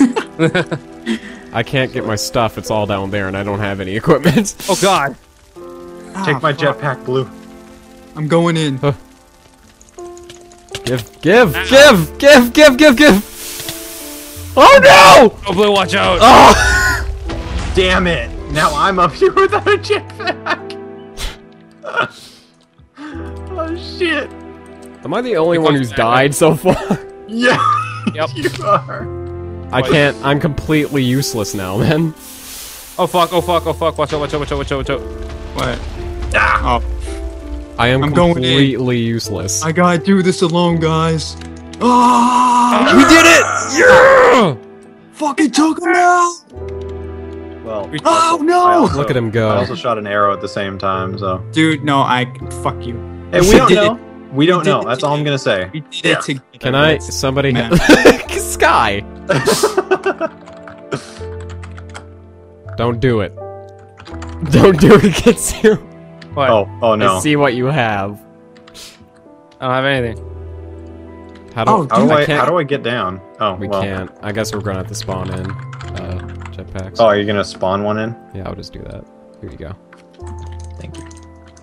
Speaker 3: I can't get my stuff. It's all down there, and I don't have any equipment.
Speaker 1: Oh god.
Speaker 2: Take my
Speaker 4: fuck.
Speaker 2: jetpack, Blue.
Speaker 4: I'm going in.
Speaker 3: Give. Oh no!
Speaker 1: Oh, Blue, watch out.
Speaker 3: Oh!
Speaker 2: Damn it! Now I'm up here without a jetpack. Oh shit!
Speaker 3: Am I the only one who's died so far?
Speaker 2: Yeah.
Speaker 1: Yep.
Speaker 2: You are.
Speaker 3: I can't. I'm completely useless now, man.
Speaker 1: Oh fuck! Oh fuck! Oh fuck! Watch out! Watch out! Watch out! Watch out! Watch out!
Speaker 4: What?
Speaker 2: Ah.
Speaker 4: Oh,
Speaker 3: I am
Speaker 4: I'm going in.
Speaker 3: completely useless.
Speaker 4: I gotta do this alone, guys. Ah!
Speaker 3: We did it! Yeah!
Speaker 4: Fucking took him out!
Speaker 2: Well.
Speaker 4: Oh, no!
Speaker 2: I also-
Speaker 3: Look at him go.
Speaker 2: I also shot an arrow at the same time, so.
Speaker 4: Dude, no, fuck you.
Speaker 2: Hey, we don't
Speaker 4: did
Speaker 2: know. We don't
Speaker 4: did
Speaker 2: know.
Speaker 4: it
Speaker 2: That's all I'm gonna say.
Speaker 4: We did it together.
Speaker 3: Can I? Somebody.
Speaker 4: Man.
Speaker 3: Sky! Don't do it. Don't do it, Kitsu.
Speaker 1: What?
Speaker 2: Oh no.
Speaker 3: I see what you have.
Speaker 1: I don't have anything.
Speaker 3: How do,
Speaker 4: Oh,
Speaker 2: How do I get down? Oh,
Speaker 3: We
Speaker 2: well.
Speaker 3: can't. I guess we're gonna have to spawn in jetpacks.
Speaker 2: Oh, are you gonna spawn one in?
Speaker 3: Yeah, I'll just do that. Here you go.
Speaker 2: Thank you.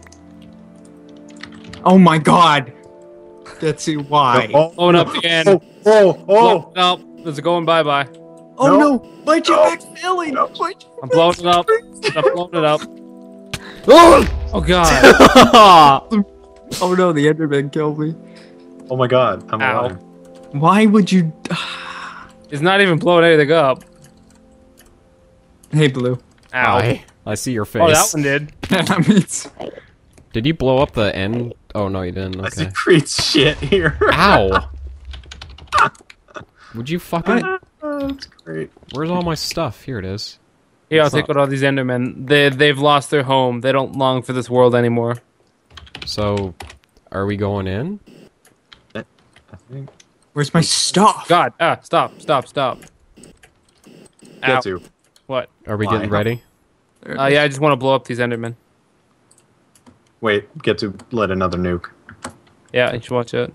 Speaker 4: Oh my god! That's why.
Speaker 1: Blowing up again.
Speaker 2: Oh!
Speaker 1: Blowing up. It's going bye-bye.
Speaker 4: Oh
Speaker 2: No.
Speaker 4: no! My jetpack's failing!
Speaker 2: No.
Speaker 1: I'm blowing it up. I'm blowing it up.
Speaker 3: Oh!
Speaker 1: Oh god.
Speaker 4: Oh no, the Enderman killed me.
Speaker 2: Oh my god, I'm
Speaker 1: Ow.
Speaker 2: alive.
Speaker 4: Why would you...
Speaker 1: It's not even blowing anything up.
Speaker 4: Hey, Blue.
Speaker 1: Ow.
Speaker 3: I see your face.
Speaker 1: Oh, that one did.
Speaker 4: That means...
Speaker 3: Did you blow up the end? Oh no, you didn't.
Speaker 2: I see
Speaker 3: Okay.
Speaker 2: Creed's shit here.
Speaker 3: Ow! Would you fucking?
Speaker 2: Oh, that's great.
Speaker 3: Where's all my stuff? Here it is.
Speaker 1: Here, I'll
Speaker 3: It's
Speaker 1: take
Speaker 3: not-
Speaker 1: out all these Endermen. They've lost their home. They don't long for this world anymore.
Speaker 3: So, are we going in?
Speaker 2: I think.
Speaker 4: Where's my stuff?
Speaker 1: God, stop. Ow.
Speaker 2: Get to.
Speaker 1: What?
Speaker 3: Are we
Speaker 2: Why?
Speaker 3: getting ready?
Speaker 1: Yeah, I just want to blow up these Endermen.
Speaker 2: Wait, get to let another nuke.
Speaker 1: Yeah, you should watch it.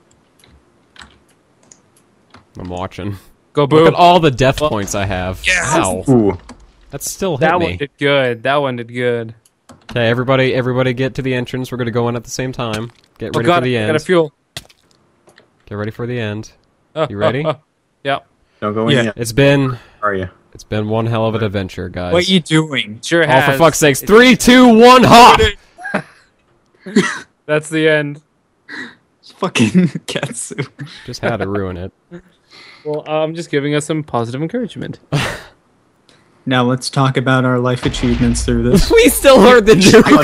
Speaker 3: I'm watching.
Speaker 1: Go
Speaker 3: Look
Speaker 1: boo.
Speaker 3: at all the death points I have.
Speaker 1: Yes!
Speaker 3: Ow.
Speaker 2: Ooh.
Speaker 3: That's still hit
Speaker 1: That one
Speaker 3: me.
Speaker 1: did good. That one did good.
Speaker 3: Okay, everybody get to the entrance. We're gonna go in at the same time. Get
Speaker 1: Oh
Speaker 3: ready
Speaker 1: god,
Speaker 3: for the
Speaker 1: I
Speaker 3: end.
Speaker 1: gotta fuel.
Speaker 3: Get ready for the end. You ready?
Speaker 1: Yeah.
Speaker 2: Don't go in
Speaker 4: Yeah.
Speaker 2: yet.
Speaker 3: It's been one hell of an adventure, guys.
Speaker 4: What you doing?
Speaker 1: Sure
Speaker 3: Oh,
Speaker 1: has.
Speaker 3: for fuck's sakes! 3, 2, 1, hop!
Speaker 1: That's the end.
Speaker 4: It's fucking Ketsu.
Speaker 3: Just had to ruin it.
Speaker 1: Well, I'm just giving us some positive encouragement.
Speaker 4: Now let's talk about our life achievements through this.
Speaker 3: We still heard the nuke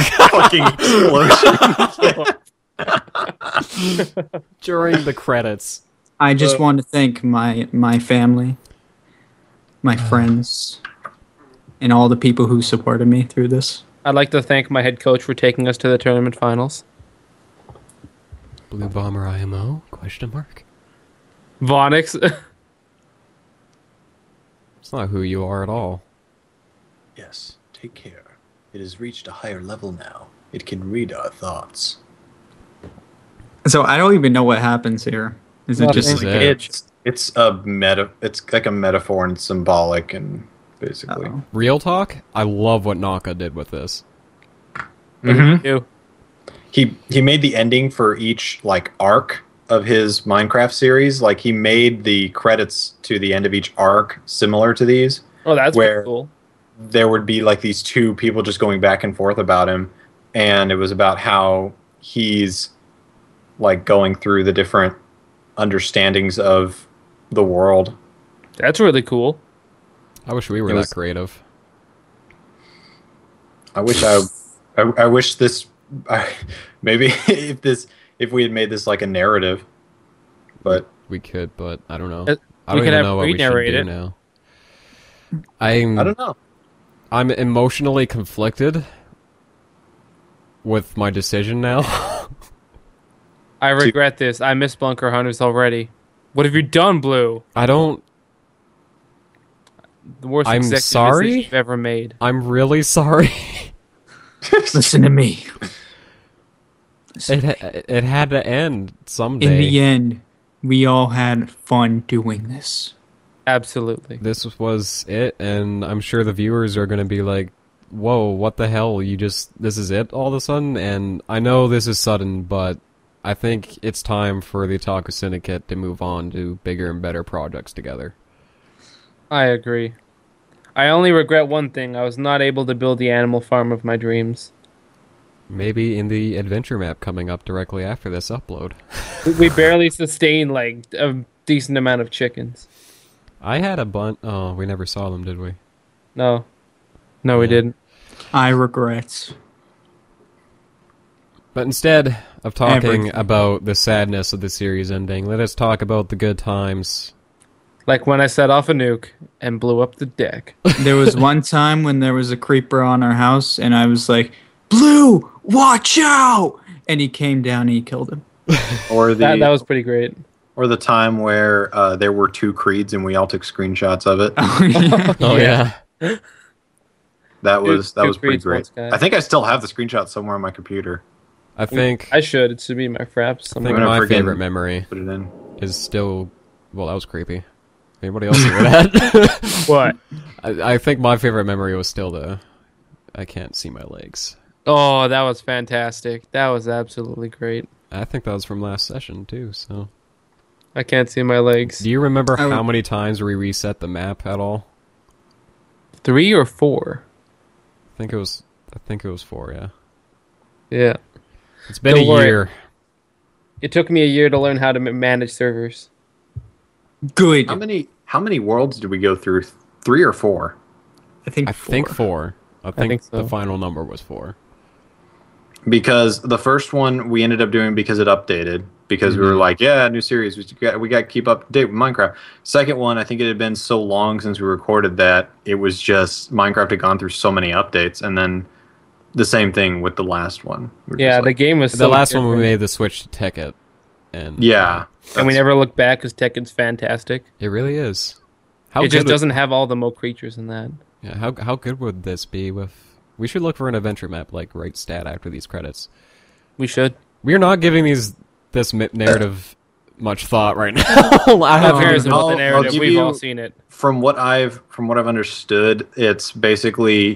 Speaker 2: Fucking explosion.
Speaker 3: during the credits.
Speaker 4: I just want to thank my family, my friends, and all the people who supported me through this.
Speaker 1: I'd like to thank my head coach for taking us to the tournament finals.
Speaker 3: Bluebomberimo? Question mark.
Speaker 1: Vonix.
Speaker 3: It's not who you are at all.
Speaker 2: Yes, take care. It has reached a higher level now. It can read our thoughts.
Speaker 4: So I don't even know what happens here. Is it
Speaker 1: Nothing.
Speaker 4: just
Speaker 3: This is
Speaker 4: like
Speaker 3: it.
Speaker 2: It's a meta. It's like a metaphor and symbolic, and basically.
Speaker 4: Uh-oh.
Speaker 3: Real talk? I love what Naka did with this.
Speaker 2: Mm-hmm.
Speaker 1: You.
Speaker 2: He made the ending for each like arc of his Minecraft series. Like he made the credits to the end of each arc similar to these.
Speaker 1: Oh, that's
Speaker 2: Where-
Speaker 1: pretty cool.
Speaker 2: There would be like these two people just going back and forth about him, and it was about how he's like going through the different understandings of the world.
Speaker 1: That's really cool.
Speaker 3: I wish we were
Speaker 2: It was-
Speaker 3: that creative.
Speaker 2: I wish I wish this maybe if we had made this like a narrative, but
Speaker 3: We could, but I don't know.
Speaker 1: We
Speaker 3: I don't
Speaker 1: could
Speaker 3: even
Speaker 1: have
Speaker 3: know what we should
Speaker 1: re-narrate
Speaker 3: do
Speaker 1: it.
Speaker 3: now.
Speaker 2: I don't know.
Speaker 3: I'm emotionally conflicted with my decision now.
Speaker 1: I regret this. I miss Bunker Hunters already. What have you done, Blue?
Speaker 3: I don't.
Speaker 1: The worst
Speaker 3: I'm
Speaker 1: executive
Speaker 3: sorry?
Speaker 1: decision you've ever made.
Speaker 3: I'm really sorry.
Speaker 4: listen to me.
Speaker 3: It had to end someday.
Speaker 4: In the end, we all had fun doing this.
Speaker 1: Absolutely.
Speaker 3: This was it, and I'm sure the viewers are going to be like, whoa, what the hell, this is it all of a sudden? And I know this is sudden, but I think it's time for the Otaku Syndicate to move on to bigger and better projects together.
Speaker 1: I agree. I only regret one thing. I was not able to build the animal farm of my dreams.
Speaker 3: Maybe in the adventure map coming up directly after this upload.
Speaker 1: We barely sustained like decent amount of chickens.
Speaker 3: I had a bunch. Oh, we never saw them, did we?
Speaker 1: No. No, we didn't.
Speaker 4: I regret.
Speaker 3: But instead of talking
Speaker 4: Everything.
Speaker 3: about the sadness of the series ending, let us talk about the good times.
Speaker 1: Like when I set off a nuke and blew up the deck.
Speaker 4: There was one time when there was a creeper on our house, and I was like, "Blue, watch out!" And he came down and he killed him.
Speaker 2: Or
Speaker 1: That
Speaker 2: the
Speaker 1: was pretty great.
Speaker 2: or the time where there were 2 creeds and we all took screenshots of it.
Speaker 3: Oh yeah.
Speaker 2: That was
Speaker 1: two
Speaker 2: pretty
Speaker 1: creeds,
Speaker 2: great.
Speaker 1: one sky.
Speaker 2: I think I still have the screenshot somewhere on my computer.
Speaker 3: I think
Speaker 1: I should. It should be my fraps.
Speaker 3: I
Speaker 1: Somewhere.
Speaker 3: think
Speaker 2: I'm gonna
Speaker 3: my
Speaker 2: friggin'
Speaker 3: favorite memory
Speaker 2: Put it in.
Speaker 3: is still. Well, that was creepy. Anybody else hear that?
Speaker 1: What?
Speaker 3: I think my favorite memory was still the. I can't see my legs.
Speaker 1: Oh, that was fantastic. That was absolutely great.
Speaker 3: I think that was from last session too. So,
Speaker 1: I can't see my legs.
Speaker 3: do you remember
Speaker 4: I would-
Speaker 3: how many times we reset the map at all?
Speaker 1: 3 or 4?
Speaker 3: I think it was 4. Yeah,
Speaker 1: Yeah.
Speaker 3: it's been
Speaker 1: Don't
Speaker 3: a
Speaker 1: worry.
Speaker 3: year.
Speaker 1: It took me a year to learn how to manage servers.
Speaker 4: Good.
Speaker 2: How many worlds did we go through? 3 or 4?
Speaker 4: I think.
Speaker 3: I think 4. I think
Speaker 1: think so.
Speaker 3: the final number was 4.
Speaker 2: Because the first one we ended up doing because it updated. Because we were like, yeah, new series. We got to keep up to date with Minecraft. Second one, I think it had been so long since we recorded that it was just Minecraft had gone through so many updates, and then the same thing with the last one. We're
Speaker 1: Yeah,
Speaker 2: just
Speaker 1: the
Speaker 2: like,
Speaker 1: game was
Speaker 3: The
Speaker 1: so
Speaker 3: last one we
Speaker 1: different.
Speaker 3: made the switch to Tekkit, and
Speaker 2: yeah,
Speaker 1: And we
Speaker 2: that's-
Speaker 1: never looked back because Tekken's fantastic.
Speaker 3: it really is. How
Speaker 1: It just
Speaker 3: good
Speaker 1: doesn't have all the mo creatures in that.
Speaker 3: Yeah, how good would this be with? We should look for an adventure map like right stat after these credits.
Speaker 1: We should.
Speaker 3: We are not giving this narrative much thought right now.
Speaker 1: Who
Speaker 3: I
Speaker 1: cares about the
Speaker 2: I'll
Speaker 1: narrative?
Speaker 2: give
Speaker 1: We've
Speaker 2: you-
Speaker 1: all seen it.
Speaker 2: From what I've understood, it's basically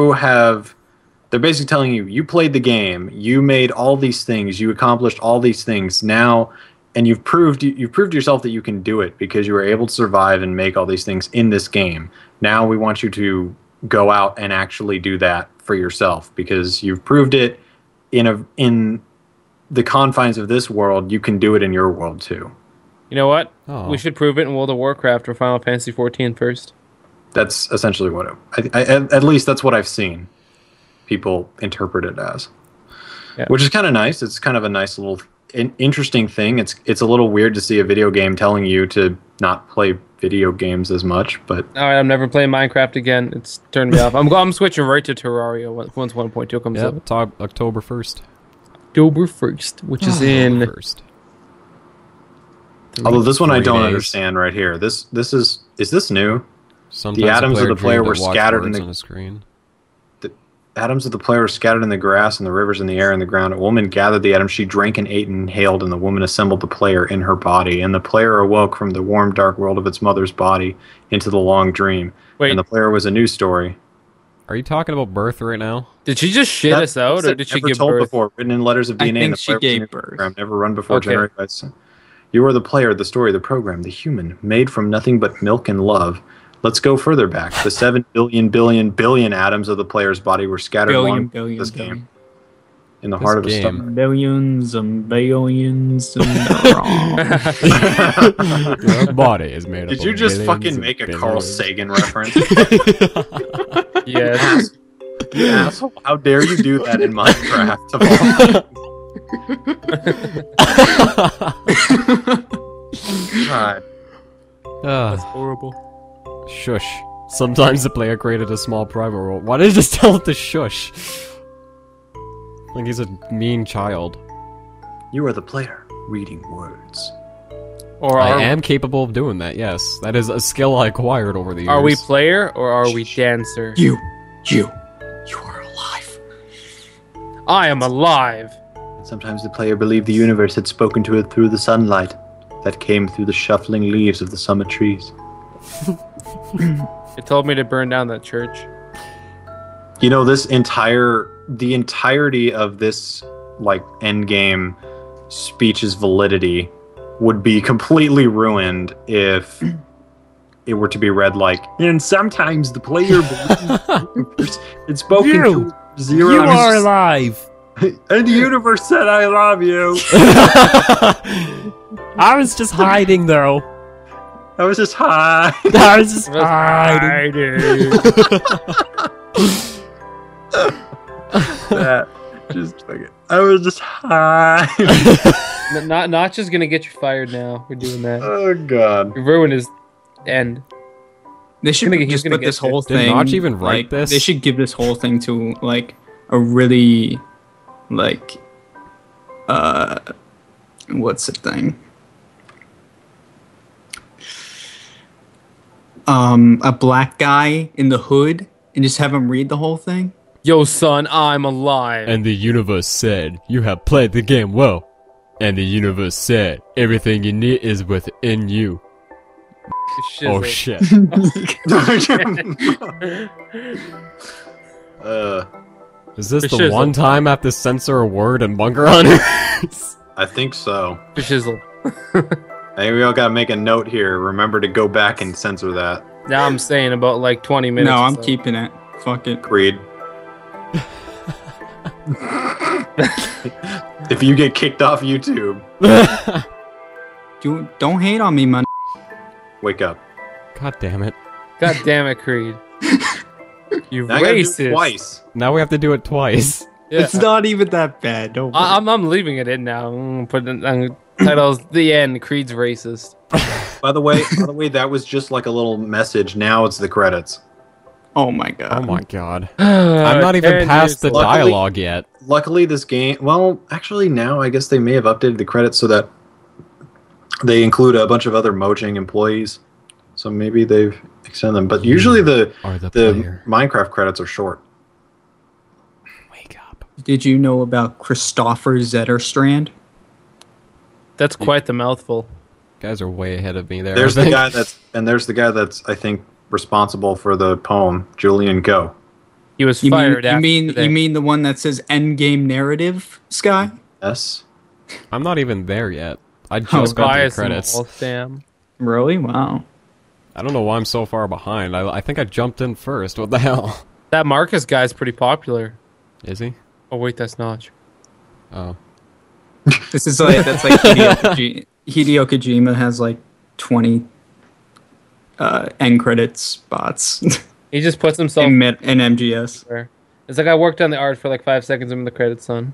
Speaker 2: they're basically telling you, you played the game, you made all these things, you accomplished all these things now, and you've proved yourself that you can do it because you were able to survive and make all these things in this game. Now we want you to go out and actually do that for yourself because you've proved it in the confines of this world. You can do it in your world too.
Speaker 1: You know what?
Speaker 3: Oh.
Speaker 1: We should prove it in World of Warcraft or Final Fantasy 14 first.
Speaker 2: That's essentially what at least that's what I've seen people interpret it as.
Speaker 1: Yeah.
Speaker 2: Which is kind of nice. It's kind of a nice little interesting thing. It's a little weird to see a video game telling you to not play video games as much, but
Speaker 1: All right, I'm never playing Minecraft again. It's turned me off. I'm switching right to Terraria once 1.2 comes
Speaker 3: Yep,
Speaker 1: up.
Speaker 3: October 1st.
Speaker 1: October 1st, which is in...
Speaker 3: First.
Speaker 2: although this one I
Speaker 3: 3
Speaker 2: don't
Speaker 3: days.
Speaker 2: understand right here. This is this new?
Speaker 3: Sometimes
Speaker 2: atoms of the player
Speaker 3: dreamed
Speaker 2: were
Speaker 3: to watch
Speaker 2: scattered in
Speaker 3: words
Speaker 2: the-
Speaker 3: on a screen.
Speaker 2: Atoms of the player were scattered in the grass and the rivers in the air and the ground. A woman gathered the atoms. She drank and ate and inhaled, and the woman assembled the player in her body. And the player awoke from the warm, dark world of its mother's body into the long dream.
Speaker 1: Wait,
Speaker 2: And the player was a new story.
Speaker 3: Are you talking about birth right now?
Speaker 1: did she just shit us out, or did she
Speaker 2: never
Speaker 1: give
Speaker 2: told
Speaker 1: birth?
Speaker 2: before, written in letters of
Speaker 4: I
Speaker 2: DNA.
Speaker 4: think
Speaker 2: and the
Speaker 4: she
Speaker 2: player was a
Speaker 4: gave
Speaker 2: new
Speaker 4: birth.
Speaker 2: program, never run before
Speaker 1: Okay.
Speaker 2: generated by son. You are the player, the story, the program, the human, made from nothing but milk and love. Let's go further back. The 7 billion atoms of the player's body were scattered along this game in the heart of a
Speaker 3: game.
Speaker 2: star.
Speaker 4: Billions and billions and
Speaker 3: Your body is made up.
Speaker 2: Did
Speaker 3: of
Speaker 2: you just
Speaker 3: billions
Speaker 2: fucking
Speaker 3: and
Speaker 2: make a
Speaker 3: billions.
Speaker 2: Carl Sagan reference?
Speaker 1: Yes.
Speaker 2: You asshole. How dare you do that in Minecraft? God.
Speaker 1: That's
Speaker 3: Ah,
Speaker 1: horrible.
Speaker 3: shush. Sometimes the player created a small private world. Why did you just tell it to shush? Like he's a mean child.
Speaker 2: You are the player, reading words.
Speaker 1: Or
Speaker 3: I
Speaker 1: are,
Speaker 3: am capable of doing that, yes. That is a skill I acquired over the years.
Speaker 1: are we player or are we dancer?
Speaker 4: you are alive.
Speaker 1: I am alive.
Speaker 2: Sometimes the player believed the universe had spoken to it through the sunlight that came through the shuffling leaves of the summer trees.
Speaker 1: It told me to burn down that church.
Speaker 2: You know, the entirety of this, like, endgame speech's validity would be completely ruined if it were to be read like, and sometimes the player believes it's spoken
Speaker 3: You!
Speaker 2: to zero.
Speaker 3: You are alive!
Speaker 2: And the universe said I love you.
Speaker 3: I was just hiding, though.
Speaker 2: I was just high.
Speaker 3: I was just hiding.
Speaker 2: That just fucking. I was just high.
Speaker 1: Not just gonna get you fired now. We're doing that.
Speaker 2: Oh god.
Speaker 1: You ruined his end.
Speaker 4: They should
Speaker 1: He's
Speaker 4: just
Speaker 1: gonna
Speaker 4: put this
Speaker 1: get
Speaker 4: whole
Speaker 3: Did
Speaker 4: thing.
Speaker 3: Notch even write
Speaker 4: like,
Speaker 3: this?
Speaker 4: They should give this whole thing to like a really like what's the thing? A black guy in the hood and just have him read the whole thing.
Speaker 1: Yo, son, I'm alive.
Speaker 3: And the universe said, you have played the game well. And the universe said, everything you need is within you. Oh shit. Is this the
Speaker 1: Shizzle.
Speaker 3: one time I have to censor a word in Bunker Hunters?
Speaker 2: I think so.
Speaker 1: Shizzle.
Speaker 2: Hey, we all gotta make a note here. Remember to go back and censor that.
Speaker 1: Now I'm saying about like 20 minutes.
Speaker 4: No,
Speaker 1: or
Speaker 4: I'm
Speaker 1: so.
Speaker 4: keeping it. Fuck it.
Speaker 2: Agreed. If you get kicked off YouTube,
Speaker 4: Don't hate on me, man.
Speaker 2: wake up.
Speaker 3: God damn it.
Speaker 1: God damn it, Creed. You
Speaker 2: Now I gotta do it
Speaker 1: racist.
Speaker 2: twice.
Speaker 3: Now we have to do it twice.
Speaker 1: Yeah.
Speaker 4: It's not even that bad. Don't worry.
Speaker 1: I'm leaving it in now. Put it on titles. The end. Creed's racist.
Speaker 2: By the way, that was just like a little message. Now it's the credits.
Speaker 4: Oh my god.
Speaker 3: Oh my god. I'm not even past the
Speaker 2: Luckily-
Speaker 3: dialogue yet.
Speaker 2: Luckily, this game. Well, actually, now I guess they may have updated the credits so that they include a bunch of other Mojang employees. So maybe they've extended them. But usually the
Speaker 3: Are the player.
Speaker 2: Minecraft credits are short.
Speaker 3: Wake up.
Speaker 4: Did you know about Christopher Zetterstrand?
Speaker 1: That's quite the mouthful.
Speaker 3: Guys are way ahead of me there.
Speaker 2: There's
Speaker 3: I
Speaker 2: the
Speaker 3: think.
Speaker 2: guy that's I think responsible for the poem, Julian Go.
Speaker 1: He was
Speaker 4: You
Speaker 1: fired
Speaker 4: mean,
Speaker 1: after
Speaker 4: you mean
Speaker 1: today.
Speaker 4: you mean the one that says Endgame Narrative, Sky?
Speaker 2: Yes.
Speaker 3: I'm not even there yet. I
Speaker 4: Oh,
Speaker 3: just got to
Speaker 1: Bias
Speaker 3: the
Speaker 1: and
Speaker 3: credits.
Speaker 1: all, Sam.
Speaker 4: Really? Wow.
Speaker 3: I don't know why I'm so far behind. I think I jumped in first. What the hell?
Speaker 1: That Marcus guy's pretty popular.
Speaker 3: Is he?
Speaker 1: Oh wait, that's Notch.
Speaker 3: Oh.
Speaker 4: This is like that's like Hideo Kojima has like 20 end credits spots
Speaker 1: He just puts himself
Speaker 4: in MGS.
Speaker 1: there. It's like I worked on the art for like 5 seconds in the credits, son.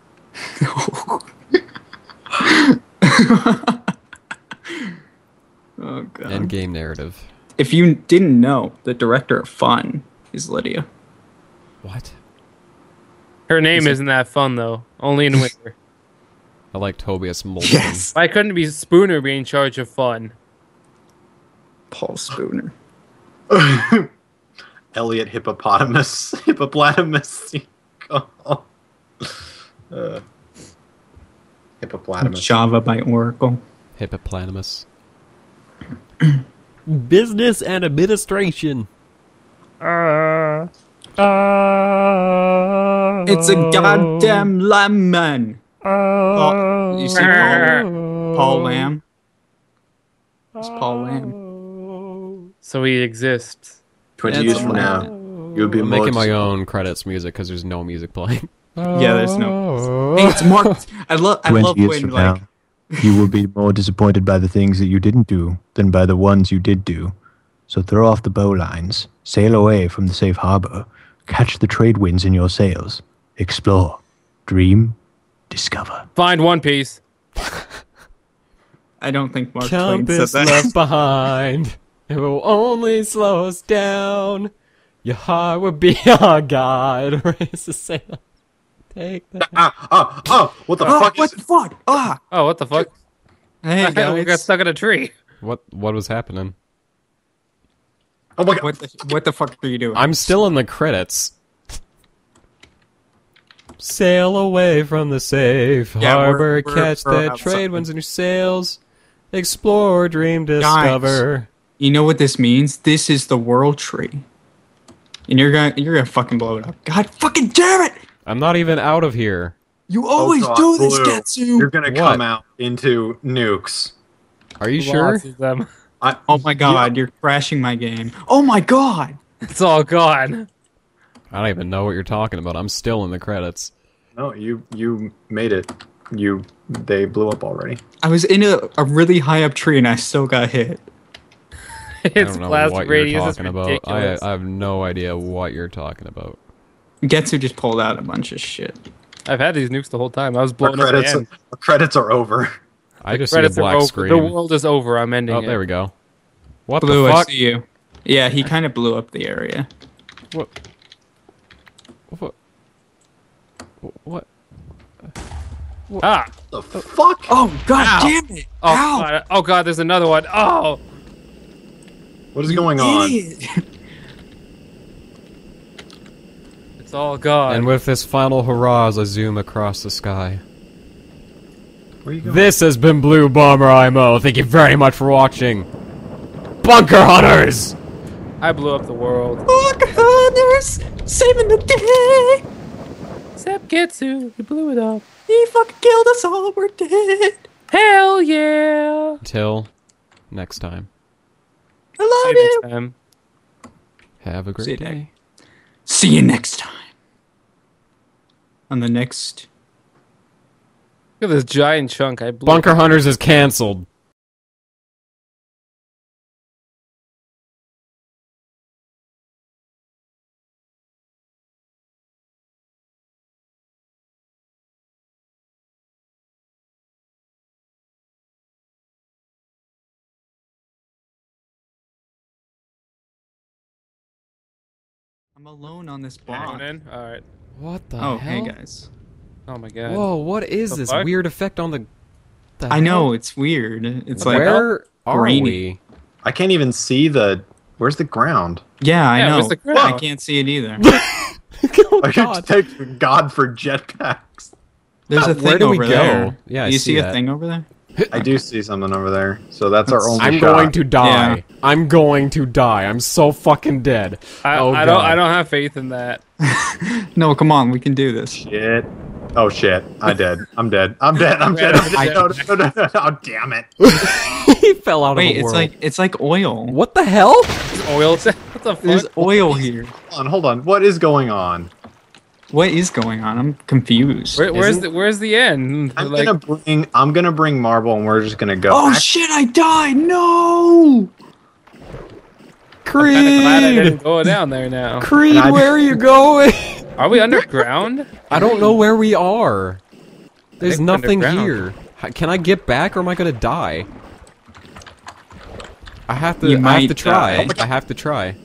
Speaker 4: Oh god.
Speaker 3: End game narrative.
Speaker 4: If you didn't know, the director of Fun is Lydia.
Speaker 3: What?
Speaker 1: Her name isn't that fun though. Only in winter.
Speaker 3: I like Tobias Molson.
Speaker 4: Yes.
Speaker 1: Why couldn't it be Spooner be in charge of fun?
Speaker 4: Paul Spooner.
Speaker 2: Elliot Hippopotamus. Hippopotamus.
Speaker 4: Java by Oracle.
Speaker 3: Hippopotamus. Business and administration.
Speaker 4: It's a goddamn lemon. Oh, you see Paul Lamb? It's Paul Lamb.
Speaker 1: So he exists.
Speaker 2: 20
Speaker 4: That's
Speaker 2: years from
Speaker 4: fine.
Speaker 2: now, you'll be
Speaker 3: I'm
Speaker 2: more
Speaker 3: making my
Speaker 2: disappointed.
Speaker 3: own credits music because there's no music playing.
Speaker 4: Yeah, there's no. Hey, it's marked. I love
Speaker 5: 20 years
Speaker 4: when
Speaker 5: from
Speaker 4: like
Speaker 5: now, you will be more disappointed by the things that you didn't do than by the ones you did do. So throw off the bowlines, sail away from the safe harbor, catch the trade winds in your sails, explore, dream, discover.
Speaker 1: Find One Piece.
Speaker 4: I don't think Mark Twain said
Speaker 3: Compass
Speaker 4: that.
Speaker 3: left behind. It will only slow us down. Your heart will be our guide. Raise the sail. Take the.
Speaker 2: What the fuck
Speaker 4: What
Speaker 2: is
Speaker 4: the fuck? Ah!
Speaker 1: Oh, what the fuck?
Speaker 4: Hey
Speaker 1: We got
Speaker 4: guys.
Speaker 1: stuck in a tree.
Speaker 3: What was happening?
Speaker 2: Oh my god.
Speaker 4: What the fuck are you doing?
Speaker 3: I'm still in the credits. Sail away from the safe
Speaker 4: Yeah,
Speaker 3: harbor,
Speaker 4: we're
Speaker 3: catch the
Speaker 4: outside.
Speaker 3: trade winds in your sails, explore, dream, discover.
Speaker 4: You know what this means? This is the world tree. And you're gonna fucking blow it up. God fucking damn it!
Speaker 3: I'm not even out of here.
Speaker 4: You always
Speaker 2: God,
Speaker 4: do this,
Speaker 2: Blue.
Speaker 4: Getsu!
Speaker 2: You're gonna
Speaker 3: What?
Speaker 2: come out into nukes.
Speaker 3: Are you sure?
Speaker 1: Lots of them.
Speaker 4: Oh my god, you're crashing my game. Oh my god!
Speaker 1: It's all gone.
Speaker 3: I don't even know what you're talking about. I'm still in the credits.
Speaker 2: No, you made it. They blew up already.
Speaker 4: I was in a really high up tree and I still got hit.
Speaker 3: I
Speaker 1: Its
Speaker 3: don't know
Speaker 1: blast
Speaker 3: what you're
Speaker 1: radius is
Speaker 3: talking about.
Speaker 1: ridiculous.
Speaker 3: I have no idea what you're talking about.
Speaker 4: Getsu just pulled out a bunch of shit.
Speaker 1: I've had these nukes the whole time. I was
Speaker 2: Our
Speaker 1: blowing up the
Speaker 2: credits,
Speaker 1: end.
Speaker 2: our credits are over.
Speaker 3: I just see a
Speaker 1: Credits are
Speaker 3: black
Speaker 1: over.
Speaker 3: screen.
Speaker 1: The world is over. I'm ending
Speaker 3: Oh,
Speaker 1: it.
Speaker 3: there we go. What
Speaker 4: Blue,
Speaker 3: the
Speaker 4: I
Speaker 3: fuck?
Speaker 4: see you. Yeah, he kind of blew up the area.
Speaker 3: What? What? What?
Speaker 1: Ah!
Speaker 2: The fuck?
Speaker 4: Oh god
Speaker 1: Ow.
Speaker 4: damn it!
Speaker 1: Oh god! Oh god! There's another one. Oh!
Speaker 2: What is going on?
Speaker 1: It's all gone.
Speaker 3: And with this final hurrahs, I zoom across the sky.
Speaker 2: Where are you going?
Speaker 3: This has been Bluebomberimo. Thank you very much for watching. Bunker Hunters!
Speaker 1: I blew up the world.
Speaker 4: Bunker Hunters saving the day.
Speaker 1: Except Getsu, he blew it up.
Speaker 4: He fucking killed us all. We're dead.
Speaker 1: Hell yeah!
Speaker 3: Until next time.
Speaker 4: I
Speaker 1: See
Speaker 4: love
Speaker 1: you
Speaker 4: you.
Speaker 1: next time.
Speaker 3: Have a
Speaker 4: See you
Speaker 3: great day.
Speaker 4: See you next time. On the next.
Speaker 1: Look at this giant chunk I blew.
Speaker 3: Bunker Hunters is cancelled.
Speaker 4: I'm alone on this
Speaker 1: Going
Speaker 4: block.
Speaker 1: in? Alright.
Speaker 3: What the
Speaker 4: Oh,
Speaker 3: hell?
Speaker 4: hey guys.
Speaker 1: Oh my god.
Speaker 3: Whoa, what is
Speaker 1: The
Speaker 3: this
Speaker 1: fuck?
Speaker 3: weird effect on the
Speaker 4: I know, it's weird. It's like,
Speaker 3: Where are
Speaker 4: grainy.
Speaker 3: we?
Speaker 2: I can't even see the. Where's the ground?
Speaker 4: yeah, I
Speaker 1: Yeah,
Speaker 4: know.
Speaker 1: where's the
Speaker 4: I
Speaker 1: ground?
Speaker 4: can't see it either.
Speaker 3: Oh,
Speaker 2: I
Speaker 3: God.
Speaker 2: should take God for jetpacks.
Speaker 4: There's a
Speaker 3: Where
Speaker 4: thing
Speaker 3: do we
Speaker 4: over
Speaker 3: go?
Speaker 4: there.
Speaker 3: Yeah, I
Speaker 4: Do you
Speaker 3: see
Speaker 4: see a
Speaker 3: that.
Speaker 4: thing over there?
Speaker 2: I do see something over there, so that's our only
Speaker 3: I'm
Speaker 2: shot.
Speaker 3: going to die.
Speaker 4: Yeah.
Speaker 3: I'm going to die. I'm so fucking dead.
Speaker 1: I
Speaker 3: God.
Speaker 1: don't have faith in that.
Speaker 4: No, come on, we can do this.
Speaker 2: Shit. Oh shit. I'm dead. I'm dead. I'm dead. I'm dead. I'm dead. No, no, no, no. Oh, damn it.
Speaker 3: He fell out
Speaker 4: Wait,
Speaker 3: of the world.
Speaker 4: it's like oil.
Speaker 3: What the hell?
Speaker 1: Oil. What the
Speaker 4: There's
Speaker 1: fuck?
Speaker 4: oil here.
Speaker 2: Hold on. What is going on?
Speaker 4: What is going on? I'm confused.
Speaker 1: Where's the end? Like,
Speaker 2: I'm gonna bring marble and we're just gonna go.
Speaker 4: Oh shit, I died! No!
Speaker 3: Creed!
Speaker 1: I'm kinda glad I didn't go down there now.
Speaker 3: Creed,
Speaker 2: And I-
Speaker 3: where are you going?
Speaker 1: Are we underground?
Speaker 3: I don't know where we are. There's
Speaker 1: think
Speaker 3: nothing
Speaker 1: underground.
Speaker 3: here. Can I get back or am I gonna die? I have to.
Speaker 4: You
Speaker 3: I have
Speaker 4: might
Speaker 3: to try.
Speaker 4: die.
Speaker 3: I have to try.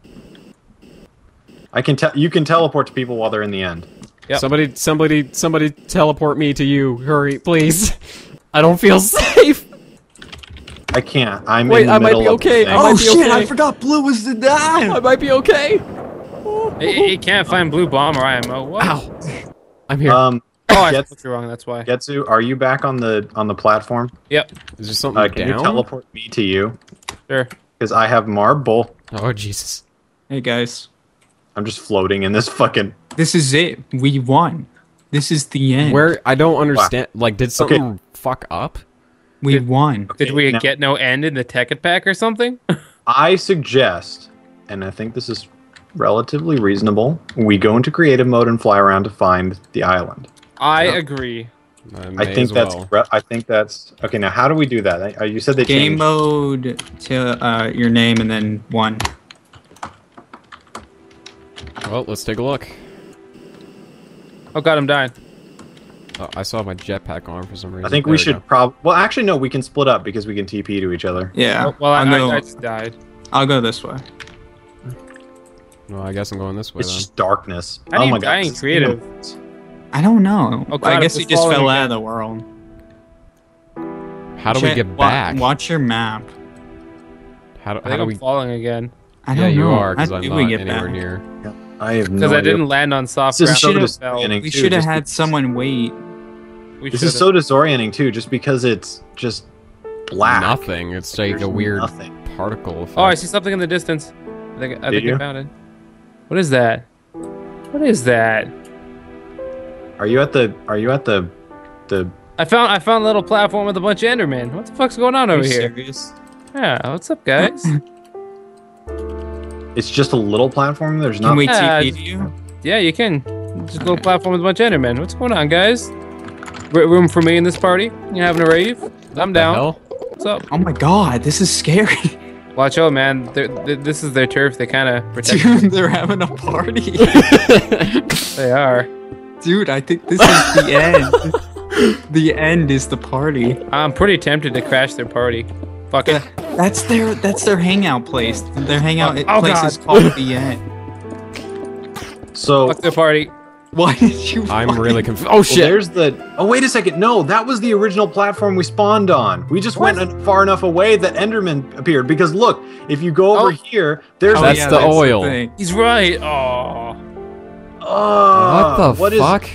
Speaker 2: I can tell you can teleport to people while they're in the end.
Speaker 1: Yep.
Speaker 3: Somebody teleport me to you. Hurry, please. I don't feel safe.
Speaker 2: I can't. I'm
Speaker 3: Wait,
Speaker 2: in the
Speaker 3: I might
Speaker 2: middle
Speaker 3: be
Speaker 2: of the
Speaker 3: okay.
Speaker 2: thing.
Speaker 3: I might
Speaker 4: Oh
Speaker 3: be
Speaker 4: shit,
Speaker 3: okay.
Speaker 4: I forgot Blue was to die!
Speaker 3: I might be okay.
Speaker 1: He can't find blue bomber ammo. What?
Speaker 3: Ow. I'm here.
Speaker 1: Oh, I
Speaker 2: Get-
Speaker 1: put you wrong. That's why.
Speaker 2: Getsu, are you back on the platform?
Speaker 1: Yep.
Speaker 3: Is there something
Speaker 2: Can you
Speaker 3: down?
Speaker 2: teleport me to you?
Speaker 1: Sure.
Speaker 2: Because I have marble.
Speaker 3: Oh Jesus.
Speaker 4: Hey guys,
Speaker 2: I'm just floating in this fucking.
Speaker 4: this is it. We won. This is the end.
Speaker 3: Where I don't understand. Like, did something fuck up?
Speaker 4: We won.
Speaker 1: Did we
Speaker 2: now-
Speaker 1: get no end in the Tekkit pack or something?
Speaker 2: I suggest, and I think this is relatively reasonable, we go into creative mode and fly around to find the island.
Speaker 1: I
Speaker 2: Yeah.
Speaker 1: agree.
Speaker 2: I think that's. I think that's okay. Now, how do we do that? You said they
Speaker 4: Game
Speaker 2: changed.
Speaker 4: mode to your name and then 1.
Speaker 3: Well, let's take a look.
Speaker 1: Oh god, I'm dying.
Speaker 3: Oh, I saw my jetpack on for some reason.
Speaker 2: I think
Speaker 3: There
Speaker 2: we
Speaker 3: go.
Speaker 2: should Well, actually, no. We can split up because we can TP to each other.
Speaker 4: Yeah.
Speaker 1: Oh, well,
Speaker 4: I'll
Speaker 1: I just died.
Speaker 4: go this way.
Speaker 3: Well, I guess I'm going this way
Speaker 2: It's
Speaker 3: then.
Speaker 2: just darkness.
Speaker 1: How do
Speaker 2: oh
Speaker 1: you
Speaker 2: my
Speaker 1: die
Speaker 2: god.
Speaker 1: in creative?
Speaker 4: I don't know.
Speaker 1: Oh, God,
Speaker 4: I guess
Speaker 1: I'm
Speaker 4: he just
Speaker 1: falling
Speaker 4: fell
Speaker 1: again.
Speaker 4: out of the world.
Speaker 3: How do we
Speaker 4: Check-
Speaker 3: get back?
Speaker 4: Watch your map.
Speaker 3: How do,
Speaker 1: I
Speaker 3: how
Speaker 1: think
Speaker 3: do
Speaker 1: I'm
Speaker 3: we?
Speaker 1: falling again.
Speaker 4: I
Speaker 3: Yeah,
Speaker 4: don't
Speaker 3: you
Speaker 4: know.
Speaker 3: are because
Speaker 4: How
Speaker 3: I'm
Speaker 4: do
Speaker 3: not
Speaker 4: we get
Speaker 3: anywhere
Speaker 4: back?
Speaker 3: near.
Speaker 2: I have no
Speaker 1: Because I
Speaker 2: idea.
Speaker 1: didn't land on soft
Speaker 2: This is
Speaker 1: ground.
Speaker 2: so
Speaker 1: I
Speaker 2: disappointing.
Speaker 4: We
Speaker 2: too,
Speaker 4: should have
Speaker 2: just
Speaker 4: had
Speaker 2: because-
Speaker 4: someone wait.
Speaker 1: We
Speaker 2: This
Speaker 1: should've.
Speaker 2: is so disorienting too, just because it's just black.
Speaker 3: Nothing. It's like
Speaker 2: There's
Speaker 3: a weird
Speaker 2: nothing.
Speaker 3: particle effect.
Speaker 1: Oh, I see something in the distance. I think
Speaker 2: you?
Speaker 1: I found it. What is that? What is that?
Speaker 2: Are you at the?
Speaker 1: I found a little platform with a bunch of Endermen. What the fuck's going on
Speaker 4: Are
Speaker 1: over
Speaker 4: you
Speaker 1: here?
Speaker 4: serious?
Speaker 1: Yeah, what's up, guys?
Speaker 2: It's just a little platform. There's not.
Speaker 4: Can we
Speaker 1: Yeah,
Speaker 4: TP to you?
Speaker 1: Yeah, you can. Just a little platform with a bunch of Endermen. What's going on, guys? Room for me in this party? You having a rave? I'm down.
Speaker 3: Hell?
Speaker 1: What's up?
Speaker 4: Oh my god, this is scary.
Speaker 1: Watch out, man. This is their turf. They kind of protect.
Speaker 4: Dude, they're having a party.
Speaker 1: They are.
Speaker 4: Dude, I think this is the end. The end is the party.
Speaker 1: I'm pretty tempted to crash their party. Fuck it.
Speaker 4: That's their hangout place. Their hangout
Speaker 1: Oh,
Speaker 4: place
Speaker 1: God.
Speaker 4: is called the end.
Speaker 2: So
Speaker 1: Fuck the party.
Speaker 4: Why did you?
Speaker 3: I'm
Speaker 4: fucking-
Speaker 3: really confused. Oh
Speaker 2: well,
Speaker 3: shit!
Speaker 2: there's the. Oh wait a second. No, that was the original platform we spawned on. We just went far enough away that Enderman appeared. Because look, if you go over here, there's.
Speaker 4: Oh,
Speaker 3: That's
Speaker 4: yeah,
Speaker 3: the oil.
Speaker 4: thing.
Speaker 1: He's right. Oh.
Speaker 3: What the fuck?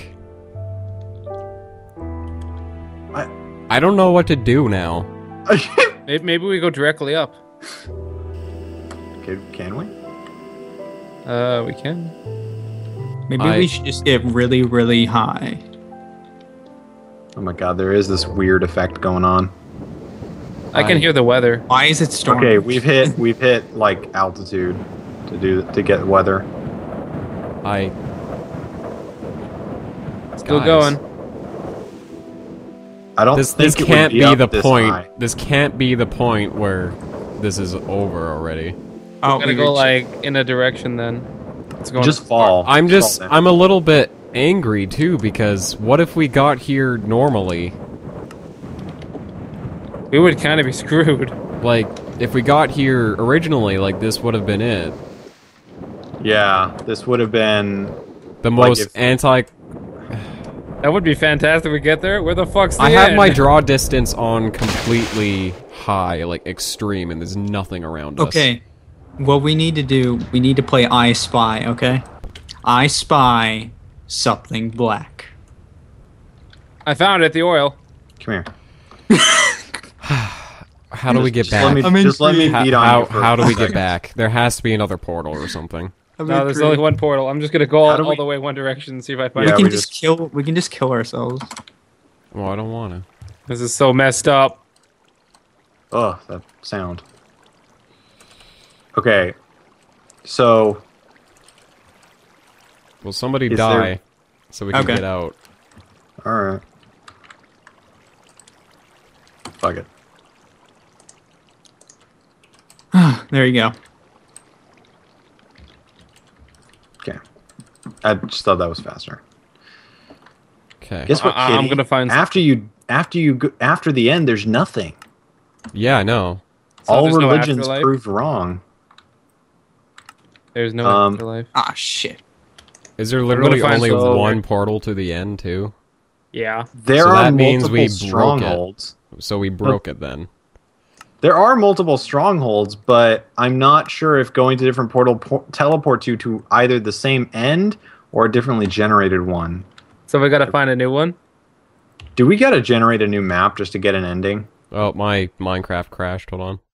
Speaker 3: I don't know what to do now.
Speaker 1: Maybe we go directly up.
Speaker 2: Can we?
Speaker 1: We can.
Speaker 4: Maybe
Speaker 3: I-
Speaker 4: we should just get really, really high.
Speaker 2: Oh my god, there is this weird effect going on.
Speaker 1: I can hear the weather.
Speaker 4: Why is it storming?
Speaker 2: Okay, we've hit like altitude to get weather.
Speaker 1: Still
Speaker 3: Guys.
Speaker 1: going.
Speaker 2: I don't
Speaker 3: This
Speaker 2: think it
Speaker 3: can't
Speaker 2: would
Speaker 3: be
Speaker 2: up
Speaker 3: the
Speaker 2: this
Speaker 3: point.
Speaker 2: high.
Speaker 3: This can't be the point where this is over already.
Speaker 4: Oh,
Speaker 1: Gotta go like in a direction then. It's going.
Speaker 2: Just fall.
Speaker 3: I'm
Speaker 2: Just fall down.
Speaker 3: I'm a little bit angry too because what if we got here normally?
Speaker 1: We would kind of be screwed.
Speaker 3: Like if we got here originally, like this would have been it.
Speaker 2: Yeah, this would have been.
Speaker 3: The
Speaker 2: Like
Speaker 3: most
Speaker 2: if-
Speaker 3: anti.
Speaker 1: That would be fantastic. We get there. Where the fuck's the
Speaker 3: I have
Speaker 1: end?
Speaker 3: my draw distance on completely high, like extreme, and there's nothing around us.
Speaker 4: Okay. What we need to do, we need to play I Spy, okay? I spy something black.
Speaker 1: I found it. The oil.
Speaker 2: Come here.
Speaker 3: How do we get
Speaker 2: Just
Speaker 3: back?
Speaker 2: let me beat on you for
Speaker 3: How do we
Speaker 2: 5
Speaker 3: get
Speaker 2: seconds.
Speaker 3: back? There has to be another portal or something.
Speaker 1: No, there's only one portal. I'm just gonna go
Speaker 2: How do
Speaker 1: all
Speaker 2: we-
Speaker 1: the way one direction and see if I find
Speaker 4: We
Speaker 2: Yeah,
Speaker 1: it.
Speaker 4: can
Speaker 2: we
Speaker 4: just
Speaker 2: just-
Speaker 4: kill. We can just kill ourselves.
Speaker 3: Well, I don't want to.
Speaker 1: This is so messed up.
Speaker 2: Oh, that sound. Okay. So,
Speaker 3: Will somebody
Speaker 2: Is
Speaker 3: die
Speaker 2: there-
Speaker 3: so we can
Speaker 4: Okay.
Speaker 3: get out?
Speaker 2: alright. Fuck it.
Speaker 4: There you go.
Speaker 2: Okay. I just thought that was faster.
Speaker 3: Okay.
Speaker 2: Guess what,
Speaker 1: I'm
Speaker 2: Kitty?
Speaker 1: gonna find-
Speaker 2: after the end, there's nothing.
Speaker 3: Yeah, I know.
Speaker 1: So
Speaker 2: All
Speaker 1: there's no
Speaker 2: religions
Speaker 1: afterlife?
Speaker 2: proved wrong.
Speaker 1: There's no
Speaker 2: Um,
Speaker 1: afterlife.
Speaker 4: Ah, shit.
Speaker 3: Is there
Speaker 1: gonna
Speaker 3: literally
Speaker 1: find
Speaker 3: only
Speaker 1: some-
Speaker 3: one portal to the end too?
Speaker 1: Yeah.
Speaker 2: There
Speaker 3: So
Speaker 2: are
Speaker 3: that means
Speaker 2: multiple
Speaker 3: we broke it.
Speaker 2: strongholds.
Speaker 3: So we broke it then.
Speaker 2: There are multiple strongholds, but I'm not sure if going to different teleports you to either the same end or a differently generated one.
Speaker 1: So we gotta find a new one.
Speaker 2: Do we gotta generate a new map just to get an ending?
Speaker 3: Oh, my Minecraft crashed. Hold on.